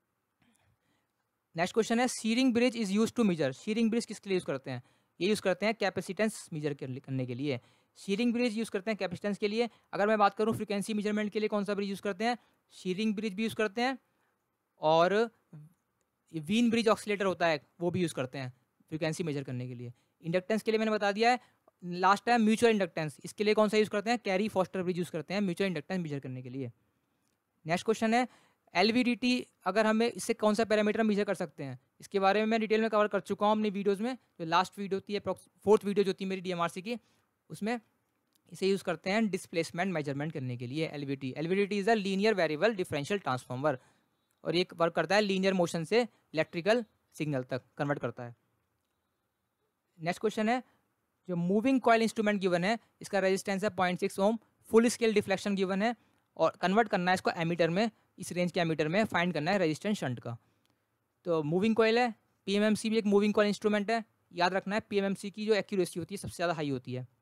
नेक्स्ट क्वेश्चन है, Schering bridge is use to measure. Schering bridge किसके लिए यूज़ करते हैं? ये यूज़ करते हैं कैपेसिटेंस मेजर करने के लिए। शीरिंग ब्रिज यूज़ करते हैं कैपेसिटेंस के लिए। अगर मैं बात करूँ फ्रीक्वेंसी मेजरमेंट के लिए कौन सा ब्रिज यूज़ करते हैं, शीरिंग ब्रिज भी यूज़ करते हैं, और वीन ब्रिज ऑक्सीलेटर होता है वो भी यूज़ करते हैं फ्रीक्वेंसी मेजर करने के लिए। इंडक्टेंस के लिए मैंने बता दिया है लास्ट टाइम, म्यूचुअल इंडक्टेंस, इसके लिए कौन सा यूज़ करते हैं, कैरी फॉस्टर ब्रिज यूज़ करते हैं म्यूचुअल इंडक्टेंस मेजर करने के लिए। नेक्स्ट क्वेश्चन है, एलवीडीटी, अगर हमें इससे कौन सा पैरामीटर मेजर कर सकते हैं, इसके बारे में मैं डिटेल में कवर कर चुका हूँ अपनी वीडियोज़ में। जो लास्ट वीडियो होती है, 4th वीडियो जो होती है मेरी डीएमआरसी की, उसमें इसे यूज़ करते हैं डिस्प्लेसमेंट मेजरमेंट करने के लिए। LVDT, LVDT is a linear variable differential transformer, और ये वर्क करता है लीनियर मोशन से इलेक्ट्रिकल सिग्नल तक कन्वर्ट करता है। नेक्स्ट क्वेश्चन है, जो मूविंग कॉइल इंस्ट्रूमेंट गिवन है इसका रेजिस्टेंस है 0.6 ohm, full scale deflection given है, और कन्वर्ट करना है इसको एमीटर में, इस रेंज के एमीटर में फाइंड करना है रेजिस्टेंस शंट का। तो मूविंग कॉइल है, पीएमएमसी भी एक मूविंग कॉइल इंस्ट्रूमेंट है। याद रखना है पीएमएमसी की जो एक्यूरेसी होती है सबसे ज़्यादा हाई होती है,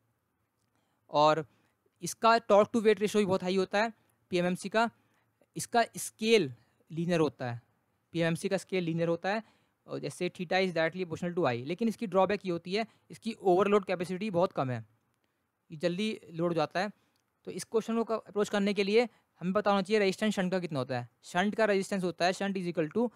और इसका टॉर्क टू वेट रेशो भी बहुत हाई होता है पीएमएमसी का। इसका स्केल लीनियर होता है, पीएमएमसी का स्केल लीनियर होता है, और जैसे theta is directly proportional to I. लेकिन इसकी ड्रॉबैक ये होती है, इसकी ओवरलोड कैपेसिटी बहुत कम है, ये जल्दी लोड हो जाता है। तो इस क्वेश्चन को अप्रोच करने के लिए हमें पता होना चाहिए रेजिस्टेंस शंट का कितना होता है। शंट का रेजिस्टेंस होता है, shunt is equal to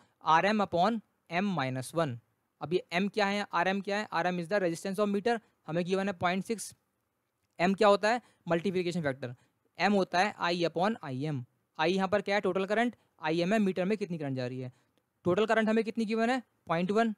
RM/M-1। अब ये M क्या है, RM क्या है, RM is the resistance of meter, हमें गिवन है 0.6। M क्या होता है, मल्टीप्लिकेशन फैक्टर, M होता है I/IM। I यहाँ पर क्या है, टोटल करंट, IM है मीटर में कितनी करंट जा रही है। टोटल करंट हमें कितनी गिवन है, 0.1।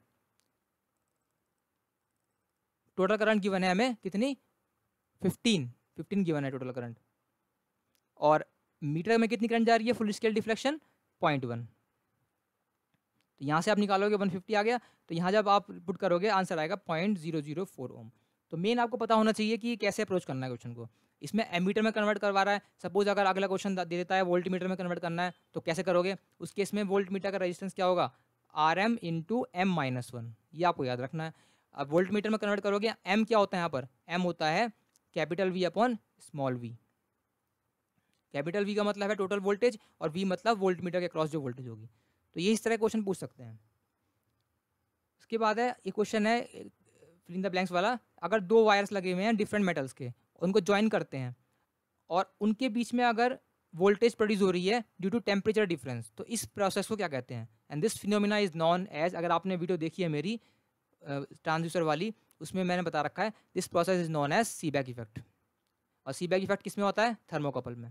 टोटल करंट गिवन है हमें कितनी, 15 गिवन है टोटल करंट, और मीटर में कितनी करंट जा रही है, फुल स्केल डिफ्लेक्शन 0.1। तो यहाँ से आप निकालोगे 150 आ गया, तो यहाँ जब आप पुट करोगे आंसर आएगा 0.004 ओम। तो मेन आपको पता होना चाहिए कि कैसे अप्रोच करना है क्वेश्चन को। इसमें एमीटर में कन्वर्ट करवा रहा है, सपोज अगर अगला क्वेश्चन दे देता है वोल्ट मीटर में कन्वर्ट करना है, तो कैसे करोगे। उस केस में वोल्ट मीटर का रेजिस्टेंस क्या होगा, RM/M-1, ये आपको याद रखना है। अब वोल्ट मीटर में कन्वर्ट करोगे, M क्या होता है यहाँ पर, M होता है capital small v। Capital V का मतलब है टोटल वोल्टेज, और V मतलब वोल्ट मीटर के क्रॉस जो वोल्टेज होगी। तो ये इस तरह क्वेश्चन पूछ सकते हैं। उसके बाद है ये क्वेश्चन है फिल इन द ब्लैंक्स वाला, अगर 2 वायर्स लगे हुए हैं डिफरेंट मेटल्स के, उनको ज्वाइन करते हैं, और उनके बीच में अगर वोल्टेज प्रोड्यूस हो रही है ड्यू टू टेम्परेचर डिफरेंस, तो इस प्रोसेस को क्या कहते हैं। And this phenomena is known as, अगर आपने वीडियो देखी है मेरी ट्रांसड्यूसर वाली, उसमें मैंने बता रखा है this process is known as Seebeck effect. और सीबैक इफेक्ट किस में होता है, थर्मोकपल में।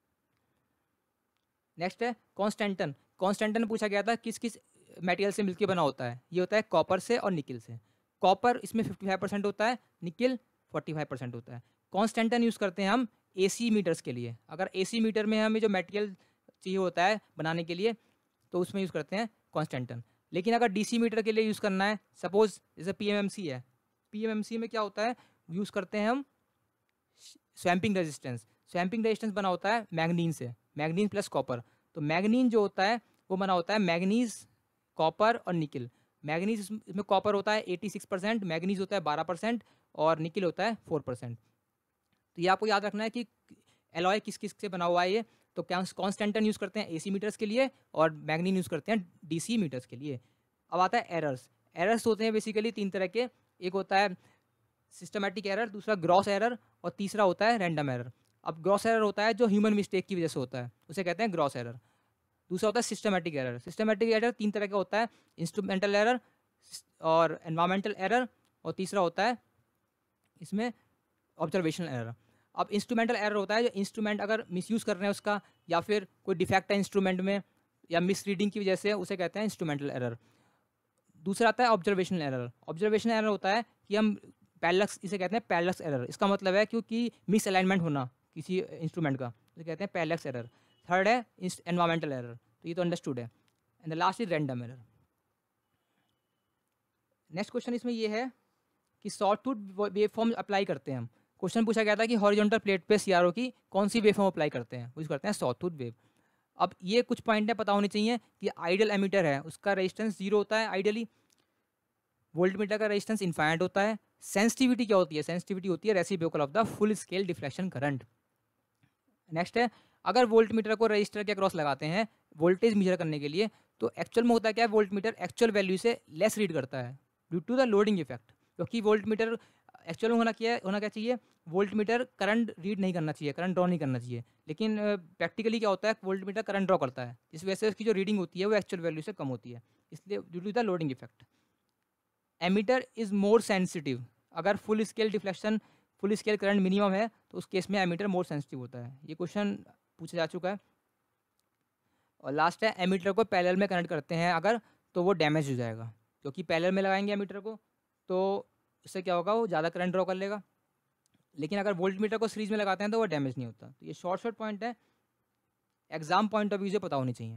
नेक्स्ट है कॉन्स्टेंटन। कॉन्स्टेंटन पूछा गया था किस किस मटेरियल से मिलकर बना होता है, ये होता है कॉपर से और निकिल से। कॉपर इसमें 55% होता है, निकिल 45% होता है। कॉन्स्टेंटन यूज़ करते हैं हम AC मीटर्स के लिए। अगर AC मीटर में हमें जो मटेरियल चाहिए होता है बनाने के लिए, तो उसमें यूज़ करते हैं कॉन्स्टेंटन। लेकिन अगर DC मीटर के लिए यूज़ करना है, सपोज जैसे PMMC है, PMMC में क्या होता है, यूज़ करते हैं हम स्वैम्पिंग रेजिस्टेंस, स्वैम्पिंग रेजिस्टेंस बना होता है मैग्नीन से, मैग्नीन प्लस कॉपर। तो मैग्नीन जो होता है वो बना होता है मैग्नीज, कॉपर और निकिल। मैग्नीज इसमें कॉपर होता है 86%, मैग्नीज होता है 12% और निकिल होता है 4%। तो ये आपको याद रखना है कि एलॉय किस किस से बना हुआ है ये। तो कॉन्स्टेंटन यूज़ करते हैं एसी मीटर्स के लिए और मैग्नीन यूज़ करते हैं डीसी मीटर्स के लिए। अब आता है एरर्स। एरर्स होते हैं बेसिकली 3 तरह के, एक होता है सिस्टमैटिक एरर, दूसरा ग्रॉस एरर और तीसरा होता है रैंडम एरर। अब ग्रॉस एरर होता है जो ह्यूमन मिस्टेक की वजह से होता है, उसे कहते हैं ग्रॉस एरर। दूसरा होता है सिस्टमैटिक एरर। सिस्टमैटिक एरर 3 तरह का होता है, इंस्ट्रूमेंटल एरर और एनवायरमेंटल एरर, और तीसरा होता है इसमें ऑब्जर्वेशनल एरर। अब इंस्ट्रूमेंटल एरर होता है जो इंस्ट्रूमेंट अगर मिसयूज़ कर रहे हैं उसका, या फिर कोई डिफेक्ट है इंस्ट्रूमेंट में या मिस रीडिंग की वजह से, उसे कहते हैं इंस्ट्रूमेंटल एरर। दूसरा आता है ऑब्जर्वेशनल एरर। ऑब्जर्वेशनल एरर होता है कि हम पैरेलक्स, इसे कहते हैं पैरेलक्स एरर। इसका मतलब है क्योंकि मिस अलाइनमेंट होना किसी इंस्ट्रूमेंट का, उसे कहते हैं पैरेलक्स एरर। थर्ड है एनवायरमेंटल एरर, तो ये तो अंडरस्टूड है। And the last is random error. Next question इसमें ये है कि सॉटूथ वेवफॉर्म अप्लाई करते हैं हम। क्वेश्चन पूछा गया था कि हॉरिजॉन्टल प्लेट पे सीआरओ की कौन सी वेवफॉर्म अप्लाई करते हैं, यूज़ करते हैं सॉटूथ वेव। अब ये कुछ पॉइंट है पता होनी चाहिए कि आइडियल एमीटर है उसका रेजिस्टेंस 0 होता है आइडियली, वोल्टमीटर का रेजिस्टेंस इनफाइनाइट होता है। सेंसिटिविटी क्या होती है, सेंसिटिविटी होती है reciprocal of the full scale deflection current. Next है, अगर वोल्टमीटर को रजिस्टर के अक्रॉस लगाते हैं वोल्टेज मेजर करने के लिए, तो एक्चुअल में होता है क्या है, वोल्टमीटर एक्चुअल वैल्यू से लेस रीड करता है due to the loading effect. क्योंकि वोल्टमीटर एक्चुअल में होना क्या चाहिए, वोल्टमीटर करंट रीड नहीं करना चाहिए, करंट ड्रॉ नहीं करना चाहिए, लेकिन प्रैक्टिकली क्या होता है, वोल्टमीटर करंट ड्रॉ करता है, इस वजह से उसकी जो रीडिंग होती है वो एक्चुअल वैल्यू से कम होती है, इसलिए due to the loading effect. Ammeter is more sensitive. अगर full scale deflection, full scale current minimum है तो उस केस में एमीटर मोर सेंसिटिव होता है। ये क्वेश्चन पूछा जा चुका है। और लास्ट है, एमीटर को पैरेलल में कनेक्ट करते हैं अगर, तो वो डैमेज हो जाएगा, क्योंकि पैरेलल में लगाएंगे एमीटर को तो इससे क्या होगा, वो ज़्यादा करंट ड्रॉ कर लेगा। लेकिन अगर वोल्टमीटर को सीरीज में लगाते हैं तो वो डैमेज नहीं होता। तो ये शॉर्ट पॉइंट है, एग्जाम पॉइंट ऑफ व्यू से पता होनी चाहिए।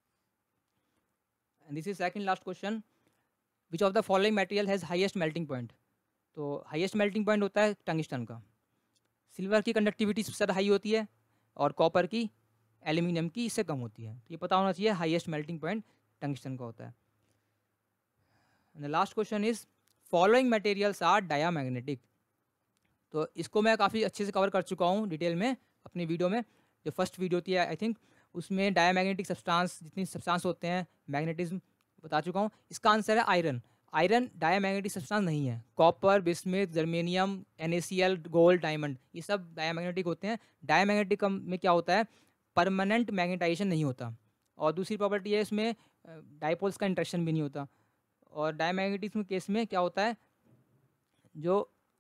And this is second last question, which of the following material has highest melting point. तो हाईएस्ट मेल्टिंग पॉइंट होता है टंगस्टन का। सिल्वर की कंडक्टिविटी सबसे ज़्यादा हाई होती है और कॉपर की, एल्यूमिनियम की इससे कम होती है। तो ये पता होना चाहिए, हाईएस्ट मेल्टिंग पॉइंट टंगस्टन का होता है। And the last question is, following materials are diamagnetic. तो इसको मैं काफ़ी अच्छे से कवर कर चुका हूँ डिटेल में अपनी वीडियो में, जो फर्स्ट वीडियो थी आई थिंक, उसमें डायामैग्नेटिक सब्सटेंस, जितनी सब्सटेंस होते हैं मैग्नेटिज्म बता चुका हूँ। इसका आंसर है आयरन। आयरन डायामैग्नेटिक सब्सटेंस नहीं है। Copper, bismuth, germanium, NaCl, gold, diamond, ये सब डायामैग्नेटिक होते हैं। डायामैग्नेटिक में क्या होता है, परमानेंट मैग्नेटाइजेशन नहीं होता, और दूसरी प्रॉपर्टी है इसमें डाइपोल्स का इंटरेक्शन भी नहीं होता। और डायामैग्नेटिज्म केस में क्या होता है, जो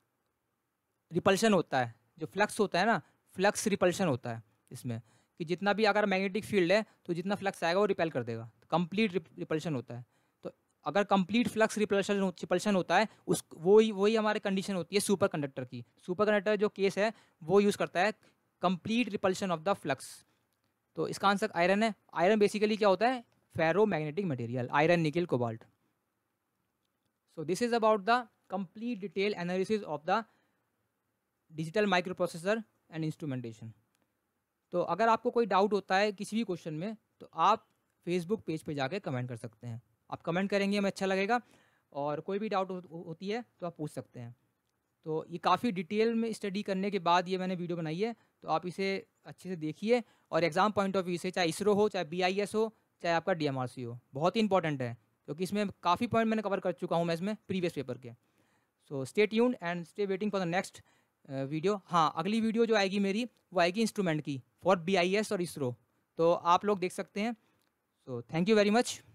रिपल्शन होता है, जो फ्लक्स होता है ना, फ्लक्स रिपल्शन होता है इसमें, कि जितना भी अगर मैग्नेटिक फील्ड है तो जितना फ्लक्स आएगा वो रिपेल कर देगा, कंप्लीट रिपल्शन होता है। तो अगर कंप्लीट फ्लक्स रिपल्शन होता है, उस वही हमारे कंडीशन होती है सुपर कंडक्टर की। सुपर कंडक्टर जो केस है वो यूज़ करता है complete repulsion of the flux. तो इसका आंसर आयरन है। आयरन बेसिकली क्या होता है, ferro magnetic material, iron, nickel, cobalt. So this is about the complete detail analysis of the digital micro processor and instrumentation. तो अगर आपको कोई डाउट होता है किसी भी क्वेश्चन में, तो आप फेसबुक पेज पे जाके कमेंट कर सकते हैं। आप कमेंट करेंगे हमें अच्छा लगेगा, और कोई भी डाउट होती है तो आप पूछ सकते हैं। तो ये काफ़ी डिटेल में स्टडी करने के बाद ये मैंने वीडियो बनाई है, तो आप इसे अच्छे से देखिए। और एग्ज़ाम पॉइंट ऑफ व्यू से, चाहे इसरो हो, चाहे BIS हो, चाहे आपका DMRC हो, बहुत ही इंपॉर्टेंट है, क्योंकि इसमें काफ़ी पॉइंट मैंने कवर कर चुका हूँ मैं इसमें प्रीवियस पेपर के। So stay tuned and stay waiting for the next video. हाँ, अगली वीडियो जो आएगी मेरी, वो आएगी इंस्ट्रूमेंट की फॉर BIS और इसरो, तो आप लोग देख सकते हैं। So thank you very much.